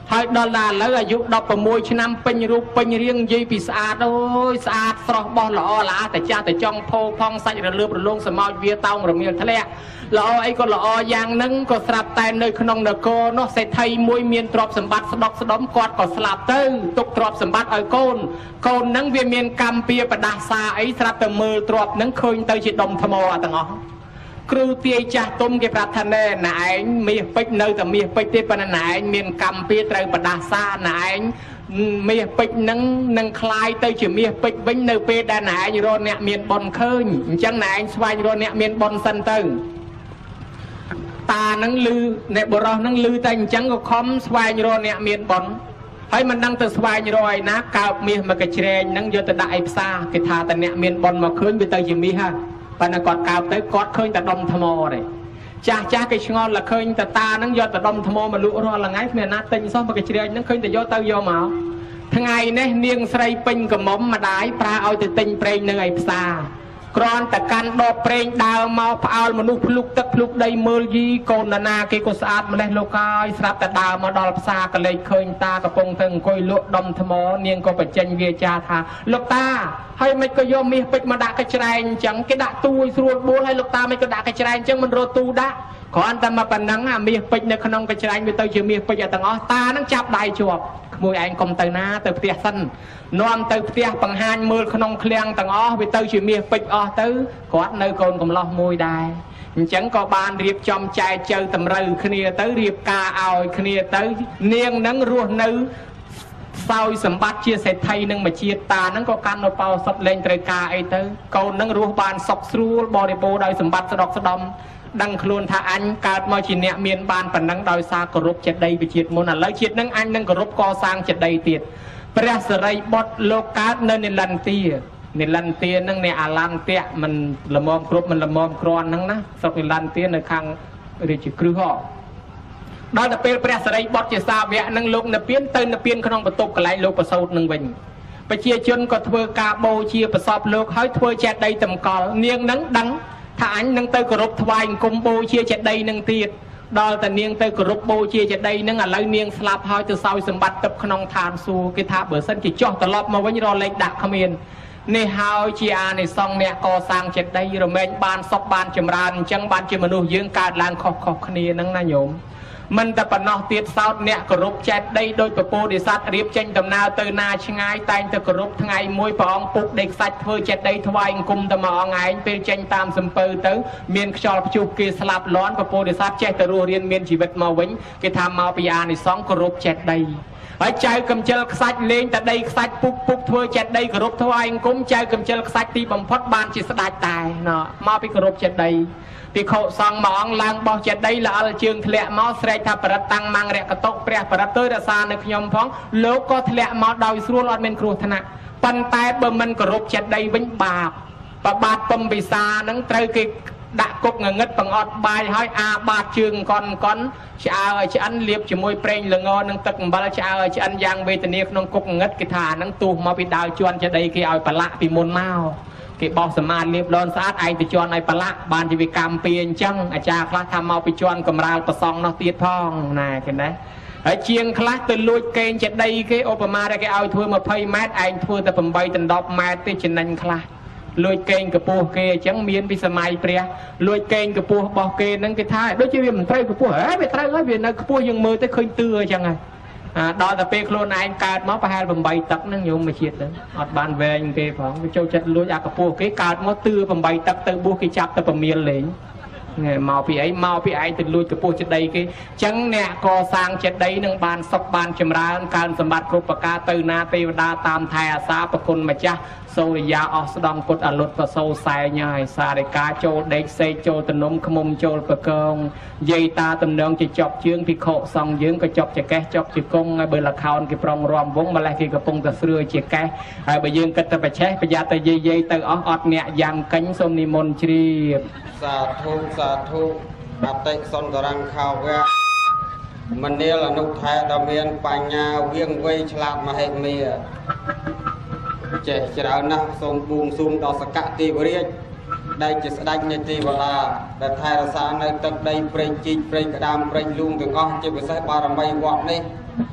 ហើយដល់ណាឥឡូវអាយុដប់ប្រាំមួយឆ្នាំពេញរូបពេញរាងនិយាយពីស្អាតអូយស្អាតស្រស់បោះល្អល្អតែចាស់តែចង់ផោផងសាច់រលើបរលោងសមោចវាតោងរមៀលធ្លាក់ល្អអីក៏ល្អយ៉ាងហ្នឹងក៏ស្រាប់តែនៅក្នុងនគរនោះសេដ្ឋីមួយមានទ្រព្យសម្បត្តិស្ដុកស្ដុំគាត់ក៏ស្លាប់ទៅទុកទ្រព្យសម្បត្តិឲ្យកូនកូនហ្នឹងវាមានកម្មពៀបដាសាអីស្រាប់តែមើលទ្រព្យហ្នឹងឃើញទៅជាដុំថ្មអត់ទាំងអស់គ្រូទាយចាស់ទុំគេប្រាប់ថាណែណែឯងមាសពេជ្រនៅតែមាសពេជ្រទេប៉ុន្តែណែឯងមានកម្មពៀត្រូវបដាសាណែឯងមាសពេជ្រហ្នឹងនឹងคลายទៅជាមាសពេជ្រវិញនៅពេលដែលណែឯងរកអ្នកមានបុណ្យឃើញអញ្ចឹងណែឯងស្វែងរកអ្នកមានបុណ្យសិនទៅតាហ្នឹងលឺអ្នកបរោះហ្នឹងលឺតែអញ្ចឹងក៏ខំស្វែងរកអ្នកមានបុណ្យហើយមិនដឹងទៅស្វែងរកឯណាកើបមាសមកកជ្រែងហ្នឹងយកទៅដាក់ឯផ្សារគេថាតែអ្នកមានបុណ្យមកឃើញវាទៅជាមាសហើយប៉ុន្តែគាត់កើបទៅគាត់ឃើញតែដុំថ្មទេចាស់ចាស់គេឆ្ងល់តែឃើញតែតាហ្នឹងយកតែដុំថ្មមកលក់រាល់ថ្ងៃគ្មានណាទិញសោះមកកជ្រែងហ្នឹងឃើញតែយកទៅយកមកថ្ងៃនេះនាងស្រីពេញកំមុំម្ដាយប្រើឲ្យទៅទិញប្រេងនៅឯផ្សារគ្រាន់តែកាន់ដបប្រេងដើរមកផ្អើលមនុស្សភ្លុកទឹកភ្លុកដីមើលយីកូនណាគេក៏ស្អាតម្លេះលោកហើយស្រាប់តែដើរមកដល់ផ្សារក៏លេចឃើញតាកំពុងទៅអង្គុយលក់ដុំថ្មនាងក៏បញ្ចេញវាចាថាលោកតាហើយមិនក៏យកមាសពេជ្រមកដាក់កញ្ច្រែងអញ្ចឹងគេដាក់ទូឲ្យស្រួលបួលហើយលោកតាមិនក៏ដាក់កញ្ច្រែងអញ្ចឹងមិនរត់ទូដាក់គ្រាន់តែមកប៉ុណ្ណឹងអាមាសពេជ្រនៅក្នុងកញ្ច្រែងវាទៅជាមាសពេជ្រទាំងអស់តានឹងចាប់ដៃជាប់ក្មួយឯងកុំទៅណាទៅផ្ទះសិននាំទៅផ្ទះបង្ហាញមើលក្នុងឃ្លាំងទាំងអស់វាទៅជាមាសពេជ្រអស់ទៅគាត់នៅកូនកំឡោះមួយដែរអញ្ចឹងក៏បានរៀបចំចែកចៅតម្រូវគ្នាទៅរៀបការឲ្យគ្នាទៅនាងនឹងរស់នៅសោយសម្បត្តិជាសេដ្ឋីនឹងមួយជាតិតានឹងក៏កាន់នៅបោសុតលេងត្រូវការអីទៅកូននឹងរស់បានសុខស្រួលបរិបូរដោយសម្បត្តិស្ដុកស្ដំដឹងខ្លួនថាអញកើតមកជាអ្នកមានបានប៉ុណ្ណឹងដោយសារគោរពចេតិយវិជាតិមុនឥឡូវជាតិនឹងអញនឹងគោរពកសាងចេតិយទៀតព្រះសិរីបុត្រលោកកើតនៅនិលន្ទានិលន្ទានឹងអ្នកអាឡន្ទៈមិនល្មមគ្រប់មិនល្មមគ្រាន់ហ្នឹងណាស្រុកនិលន្ទានៅខាងរាជក្រឹសដល់ទៅពេលព្រះសិរីបុត្រជាសាវកនឹងលោកនិព្វានទៅនិព្វានក្នុងបន្ទប់កន្លែងលោកប្រសូតនឹងវិញប្រជាជនក៏ធ្វើការបូជាប្រសពលោកហើយធ្វើចេតិយតម្កល់នាងនឹងដឹងថាអញនឹងទៅគោរពថ្វាយអង្គមបូជាចេតិយនឹងទៀតដល់តែនាងទៅគោរពបូជាចេតិយនឹងឥឡូវនាងស្លាប់ហើយទៅសោយសម្បត្តិទឹកក្នុងឋានសួគ៌គេថាបើសិនជាចោះត្រឡប់មកវិញរលេខដាក់គ្មាននេះហើយជាអានិសង្សអ្នកកសាងចេតិយរមែងបានសុខបានចម្រើនអញ្ចឹងបានជាមនុស្សយើងកើតឡើងខុសខុសគ្នាហ្នឹងណាញោមមិនតែប៉ុណ្ណោះទៀតសោតអ្នកគោរពចេតិយដោយពពោធិសត្វរៀបចេញដំណើរទៅណាឆ្ងាយតែងទៅគោរពថ្ងៃមួយព្រះអង្គពុកដេកខ្សាច់ធ្វើចេតិយថ្វាយអង្គមទៅមកអងឯងពេលចេញតាមសំពៅទៅមានខ្យល់ព្យុះគេស្លាប់លាន់ពពោធិសត្វចេះទៅរស់រៀនមានជីវិតមកវិញគេថាមកពីអានិសង្សគោរពចេតិយហើយចៅកំចិលខ្សាច់លេងតែដីខ្សាច់ពុកពុកធ្វើចេតិយគោរពថ្វាយអង្គមចៅកំចិលខ្សាច់ទីបំផុតបានជាស្ដេចតែណោះមកពីគោរពចេតិយភិក្ខុសង្ឃមួយអង្គឡើងបោះចេតិយល្អិលជើងធ្លាក់មកស្រែកថាបរិត្តតាំងម៉ាំងរកតុព្រះបរិត្តទៅរក្សានៅខ្ញុំផងលោកក៏ធ្លាក់មកដោយស្រួលអត់មានគ្រោះថ្នាក់ប៉ុន្តែបើមិនគោរពចេតិយវិញបាបបបាតពំពិសានឹងត្រូវគេដាក់គុកងងឹតបង្អត់បាយហើយអាបាតជើងកនកនឆ្អើឲ្យឆ្អិនលាបជាមួយប្រេងល្ងនឹងទឹកអំបិលឆ្អើឲ្យឆ្អិនយ៉ាងវេទនាក្នុងគុកងងឹតគេថាហ្នឹងទោះមកពីដើរជន់ចេតិយគេឲ្យប្រឡាក់ពីមុនមកគេបោះសមាធិលាបលន់ស្អាតឯងទៅជន់ឲ្យប្រឡាក់បានជាវាកម្មពីអញ្ចឹងអាចារ្យខ្លះថាមកពីជន់កំរាលប្រសងនោះទៀតផងណាគេណាហើយជាងខ្លះទៅលួចកេងចេតិយគេឧបមាថាគេឲ្យធ្វើยี่สิบម៉ែត្រឯងធ្វើតែแปดដល់ដប់ម៉ែត្រទេចំណេញខ្លះលួចកេងកពស់គេអញ្ចឹងមានពីសម័យព្រះលួចកេងកពស់របស់គេហ្នឹងគេថាដូចជាវាមិនត្រូវកពស់ហ៎វាត្រូវហើយវានៅកពស់យើងមើលទៅឃើញទឿអញ្ចឹងហើយដល់តែពេលខ្លួនឯងកើតមកប្រហែលแปดទឹកហ្នឹងញោមមួយជាតិហ្នឹងអត់បានវែងគេផងវាចូលចិត្តលួចអាកពស់គេកើតមកទឿแปดទឹកទៅបួសគេចាប់ទៅប្រមៀលលេងមកពីអីមកពីឯងទៅលួចកពស់ចេតិយគេអញ្ចឹងអ្នកកសាងចេតិយនឹងបានសុខបានចម្រើនកើនសម្បត្តិគ្រប់ប្រការទៅណាទេវតាតាមថែអាសាប្រគុណម្ចាស់សូរិយាអស់ស្ដង់ពុតអលុតប្រសូសែងហើយសារិកាចូលដេកសេកចូលតនំខ្មុំចូលប្រកងយាយតាតំណងជាចប់ជើងភិក្ខុសង្ឃយើងក៏ចប់ចកេះចប់ជាគង់ហើយបើលខោនគេប្រងរំវងម្លេះគេកំពុងតែស្រឿជាកេះហើយបើយើងគិតទៅប្រឆេះប្រយ័ត្នតែយាយយាយទៅអស់អត់អ្នកយ៉ាងកិញសូមនិមន្តជ្រាបសាធុសាធុអតិសន្តរង្ខាវៈមនាលអនុថែដ៏មានបញ្ញាវៀងវៃឆ្លាតមហិមាចេះច្រើនណាស់សូមបួងសួងដល់សកៈទេវរាជដែលជាស្ដេចនៃទេវតាដែលថែរក្សានៅទឹកដីព្រៃជីកព្រៃក្តាមព្រៃលូងទាំងអស់ជាពិសេសបារមីវត្តនេះ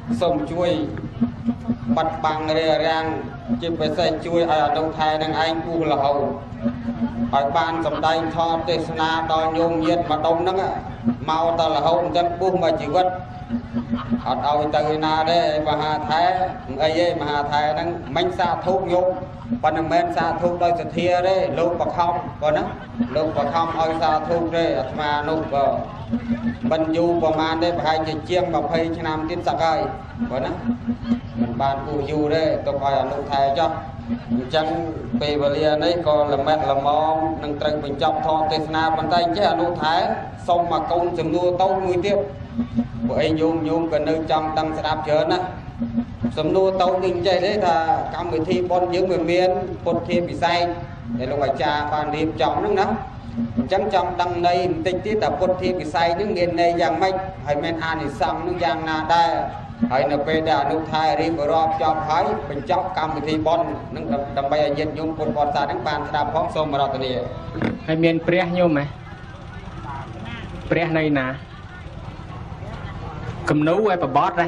សូមជួយបាត់បាំងរារាំងជាពិសេសជួយឲ្យអនុថែនឹងឯងពុះរហូតឲ្យបានសម្ដែងថតទេសនាដល់ញោមញាតិម្ដុំហ្នឹងមកដល់រហូតអញ្ចឹងពុះមកជីវិតអត់ឲ្យទៅណាទេមហាថែអីទេមហាថែហ្នឹងមិនសាធុញោមប៉ុន្តែមិនមែនសាធុដោយសទ្ធាទេលោកបខំប៉ុណ្ណាលោកបខំឲ្យសាធុទេអាត្មានោះក៏មិនយូរប្រហែលទេប្រហែលជាជាងยี่สิบឆ្នាំទៀតសឹកហើយប៉ុណ្ណាមិនបានពុះយូរទេទុកឲ្យអនុថែចុះអញ្ចឹងពេលវេលានេះក៏ល្មិតល្មមនឹងត្រូវបញ្ចប់ធម៌ទេសនាប៉ុន្តែចេះអនុថែសូមមកកូនចំនួនតូចមួយទៀតពួកឯងញោមញោមក៏នៅចង់ដឹងស្ដាប់ច្រើនណាសំណួរតូចនេះចេះទេថាកម្មវិធីបុណ្យយើងវាមានពុទ្ធិពិសេសដែលលោកអាចារ្យបានរៀបចំហ្នឹងណាអញ្ចឹងចង់ដឹងន័យបន្តិចទៀតថាពុទ្ធិពិសេសហ្នឹងមានន័យយ៉ាងម៉េចហើយមានអានិសង្សហ្នឹងយ៉ាងណាដែរហើយនៅពេលដែលអនុថែរៀបរាប់ចប់ហើយបញ្ចប់កម្មវិធីបុណ្យនឹងដើម្បីឲ្យញាតិញោមពុទ្ធបរិស័ទហ្នឹងបានស្ដាប់ផងសូមរតនាហើយមានព្រះញោមហ៎ព្រះនៅណាគំនូឯបបតដែរ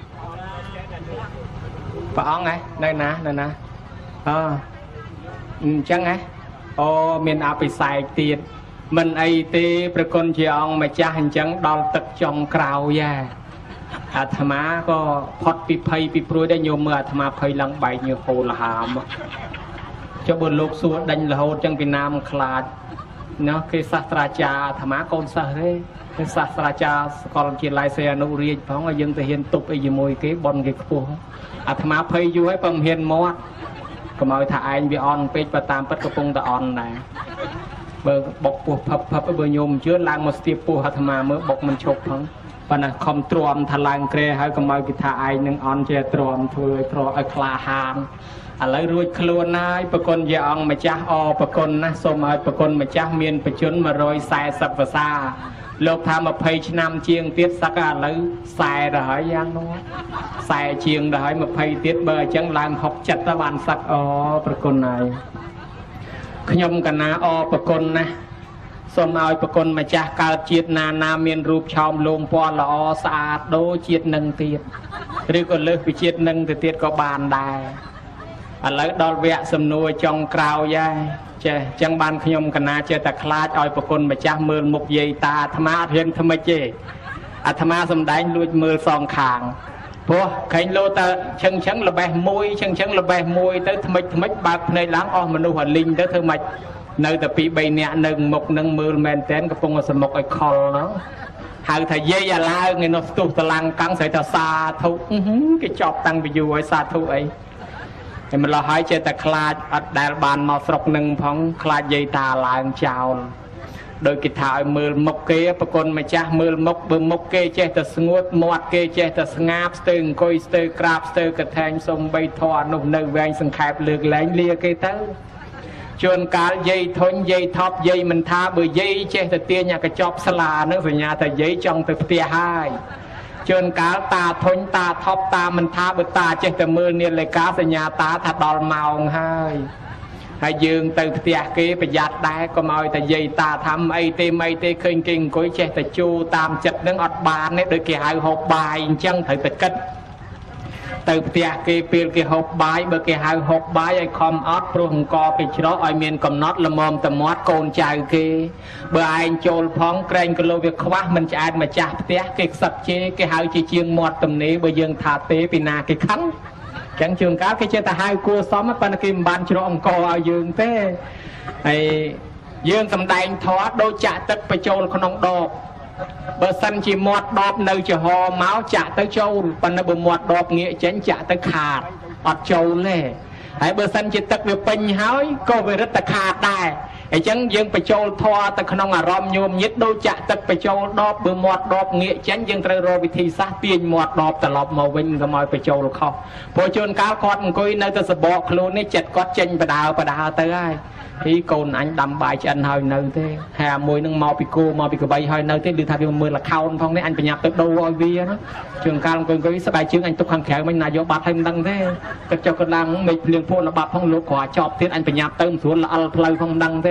ព្រះអង្គហ៎នៅណានៅណាអឺអញ្ចឹងហ៎អូមានអភិសេកទៀតមិនអីទេប្រគុណជាអង្គម្ចាស់អញ្ចឹងដល់ទឹកចុងក្រោយហ่าអាត្មាក៏ផុតពីភ័យពីព្រួយដែរញោមមើលអាត្មាភ័យឡើងបែកញើសហូរលហាមចុះបើលោកសួរដេញរហូតចឹងពីណាមិនខ្លាចណោះគេសាស្ត្រាចារ្យអាត្មាកូនសិស្សទេគេសាស្ត្រាចារ្យសាកលវិទ្យាល័យសេអនុរាជផងឲ្យយើងទៅហ៊ានទប់អីជាមួយគេបនគេខ្ពស់អាត្មាភ័យយូរហើយបើមិនហ៊ានមាត់កុំឲ្យថាឯងវាអន់ពេកបើតាមពិតកំពុងតែអន់ដែរបើបុកពោះផឹបផឹបបើញោមជឿឡើងមកស្ទាបពោះអាត្មាមើលបុកមិនឈប់ផងប៉ុន្តែខំទ្រាំថាឡើងក្រែហើយកុំឲ្យគេថាឯងនឹងអន់ជាទ្រាំធ្វើឲ្យក្រឲ្យក្លាហានឥឡូវរួចខ្លួនហើយប្រគុណជាអង្គម្ចាស់អប្រគុណណាសូមឲ្យប្រគុណម្ចាស់មានបច្ចុប្បន្នmột trăm bốn mươiភាសាលោកថា20ឆ្នាំជាងទៀតសឹកឥឡូវខ្សែទៅហើយយ៉ាងនោះខ្សែជាងទៅហើយ20ទៀតបើអញ្ចឹងឡើង67ទៅបានសឹកអប្រគុណហើយខ្ញុំកណាអប្រគុណណាសូមឲ្យប្រគុណម្ចាស់កើតជាតិណាណាមានរូបឆោមលោមពណ៌ល្អស្អាតដូចជាតិនឹងទៀតឬក៏លើសពីជាតិនឹងទៅទៀតក៏បានដែរឥឡូវដល់វគ្គសំណួរចុងក្រោយហើយចេះចឹងបានខ្ញុំកណាចេះតែខ្លាចឲ្យប្រគុណម្ចាស់មើលមុខយាយតាអាត្មាអត់ហ៊ានថ្មិចទេអាត្មាសំដែងលួចមើលសងខាងព្រោះខែងលោតឈឹងឈឹងល្បេះមួយឈឹងឈឹងល្បេះមួយទៅថ្មិចថ្មិចបើកភ្នែកឡើងអស់មនុស្សអាលីងទៅធ្វើម៉េចនៅតែពីរបីនាក់នៅមុខនឹងមើលមែនតែនកំពុងសមុខឲ្យខលហ្នឹងហៅថាយាយអាឡើងឯនោះស្ទុះតឡាំងកាំងស្រីថាសាធុគេចប់តាំងពីយូរហើយសាធុអីតែម្ល៉េះហើយចេះតែខ្លាចអត់ដែលបានមកស្រុកនឹងផងខ្លាចយាយតាឡើងចោលដោយគេថាឲ្យមើលមុខគេប្រគុណម្ចាស់មើលមុខបើមុខគេចេះតែស្ងួតមាត់គេចេះតែស្ងាបស្ទើរអង្គុយស្ទើរក្រាបស្ទើរកថែងសំបីធေါ်នោះនៅវែងសង្ខេបលើកលែងលាគេទៅជួនកាលយាយធុញយាយថប់យាយមិនថាបើយាយចេះតែទាញអាកញ្ចប់ស្លានឹងសញ្ញាថាយាយចង់ទៅផ្ទះហើយជួនកាលតាធុញតាថប់តាមិនថាបើតាចេះតែមើលនាឡិកាសញ្ញាតាថាដល់ម៉ោងហើយហើយយើងទៅផ្ទះគេប្រយ័ត្នដែរកុំឲ្យតែយាយតាថាអីទេមិនទេឃើញគេអង្គុយចេះតែជូរតាមចិត្តនឹងអត់បានទេដូចគេហៅហូបបាយអញ្ចឹងត្រូវតែគិតទៅផ្ទះគេពេលគេហូបបាយបើគេហៅហូបបាយឲ្យខំអត់ព្រោះអង្គគេច្រកឲ្យមានកំណត់ល្មមតមាត់កូនចៅគេបើឯងចូលផងក្រែងគីឡូវាខ្វះមិនឆ្អែតម្ចាស់ផ្ទះគេខ្សឹបជេរគេហៅជាជាងមាត់ទំនេរបើយើងថាទេពីណាគេខឹងចឹងជួនកាលគេចេះតែហៅគួសមប៉ុន្តែគេមិនបានច្រកអង្គឲ្យយើងទេហើយយើងសំដែងធម៌ដូចចាក់ទឹកបញ្ចូលក្នុងដបបើសិនជាមាត់ដបនៅចំហមកចាក់ទៅចូលប៉ុន្តែបើមាត់ដបងាកចេញចាក់ទៅខាតអត់ចូលទេហើយបើសិនជាទឹកវាពេញហើយក៏វារឹតតែខាតដែរអញ្ចឹងយើងបញ្ចូលធម៌ទៅក្នុងអារម្មណ៍ញោមញាតដូចចាក់ទឹកបញ្ចូលដបបើមាត់ដបងាកចេញយើងត្រូវរកវិធីសាស្ត្រទាញមាត់ដបត្រឡប់មកវិញកុំឲ្យបញ្ចូលខុសព្រោះជួនកាលគាត់អង្គុយនៅតែសបកខ្លួននេះចិត្តគាត់ចេញបដើបដើទៅហើយពីកូនអញដាំបាយឆ្អិនហើយនៅទេហើយអាមួយនឹងមកពីគោមកពីកបីហើយនៅទេឬថាវាមើលលខោនផងនេះអញបញ្ញាប់ទៅដូរឲ្យវាណាជួនកាលអង្គុយអង្គុយស្បែកជើងអញទុកខាងក្រៅមិនណាយកបាត់ហើយមិនដឹងទេទឹកចុះកណ្ដាំងមេឃភ្លៀងភក់លបាប់ផងលោកគ្រាចប់ទៀតអញបញ្ញាប់ទៅមិនស្រួលល្អិលផ្លូវផងមិនដឹងទេ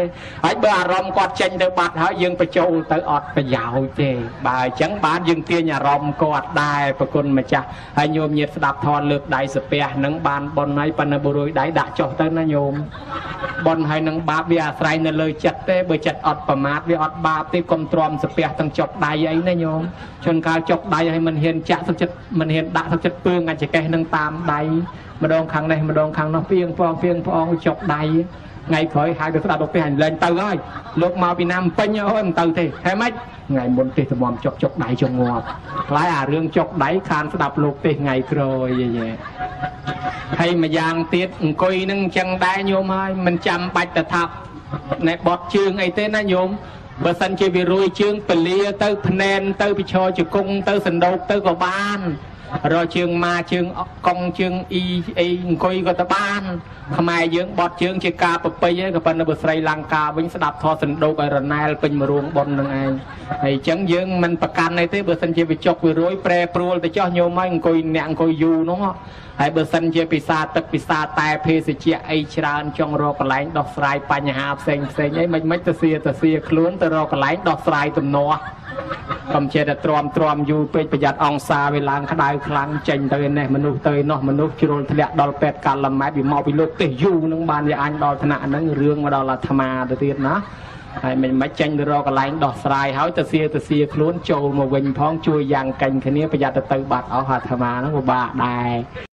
ហើយបើអារម្មណ៍គាត់ចេញទៅបាត់ហើយយើងបញ្ចូលទៅអត់ប្រយោជន៍ទេបើអញ្ចឹងបានយើងទាញអារម្មណ៍គាត់ដែរប្រគុណម្ចាស់ហើយញោមញាតស្ដាប់ធម៌លើកដៃសាពះនឹងបានប៉ុនហើយប៉ុន្តែបុរួយដៃដាក់ចុះទៅណាញោមប៉ុនហើយនឹងបាបវាអាស្រ័យនៅលើចិត្តទេបើចិត្តអត់ប្រមាទវាអត់បាបទេកុំទ្រាំសាពះទាំងចុកដៃអីណាញោមជួនកាលចុកដៃហើយមិនហ៊ានចាក់ទឹកចិត្តមិនហ៊ានដាក់ទឹកចិត្តពើងអាចកេះនឹងតាមដៃម្ដងខាងនេះម្ដងខាងនោះពីងផងពីងផងចុកដៃថ្ងៃក្រោយហើយទៅស្ដាប់ទៅពេលអញលែងទៅហើយលោកមកពីណាំពេញអូយមិនទៅទេហេម៉េចថ្ងៃមុនទេតម្រាំចុកចុកដៃចុកងាប់ខ្លាយអារឿងចុកដៃខានស្ដាប់លោកទេថ្ងៃក្រោយយេហើយម្យ៉ាងទៀតអង្គុយនឹងអញ្ចឹងដែរញោមហើយមិនចាំបាច់ទៅថាណែបត់ជើងអីទេណាញោមបើសិនជាវារួយជើងពលាទៅភ្នែនទៅពិឈរជង្គង់ទៅសណ្ដោកទៅក៏បានរកជើងមកជើងកង់ជើងអ៊ីអីអង្គុយក៏ទៅបានខ្មែរយើងបត់ជើងជាការប្រពៃឯងក៏ប៉ុន្តែបើស្រីលង្កាវិញស្ដាប់ធម៌សណ្ដោកឲ្យរណែលពេញមួយរួមប៉ុននឹងឯងហើយអញ្ចឹងយើងមិនប្រកាន់អីទេបើសិនជាវាចុកវារួយប្រែប្រួលទៅចោះញោមហើយអង្គុយអ្នកអង្គុយយូរនោះហើយបើសិនជាពិសាទឹកពិសាតែភេសជ្ជៈអីច្រើនចង់រកកន្លែងដោះស្រាយបញ្ហាផ្សេងផ្សេងអីមិនមិនទៅសៀទៅសៀខ្លួនទៅរកកន្លែងដោះស្រាយទំនាស់កុំចេះតែទ្រាំទ្រាំយូរពេកប្រយ័ត្នអង្សាវាឡើងក្តៅខ្លាំងចេញទៅនេះមនុស្សទៅនោះមនុស្សជ្រុលធ្លាក់ដល់ពេទ្យកាលម៉ែត្រវាមកពីលោកទេសយូរនឹងបានវាអញដល់ថ្នាក់ហ្នឹងរឿងមកដល់អាត្មាទៅទៀតណាហើយមិនមិនចេញទៅរកកន្លែងដោះស្រាយហើយទៅសៀទៅសៀខ្លួនចូលមកវិញផងជួយយ៉ាងកាញ់គ្នាប្រយ័ត្នទៅទៅបាត់អស់អាត្មាហ្នឹងពិបាកដែរ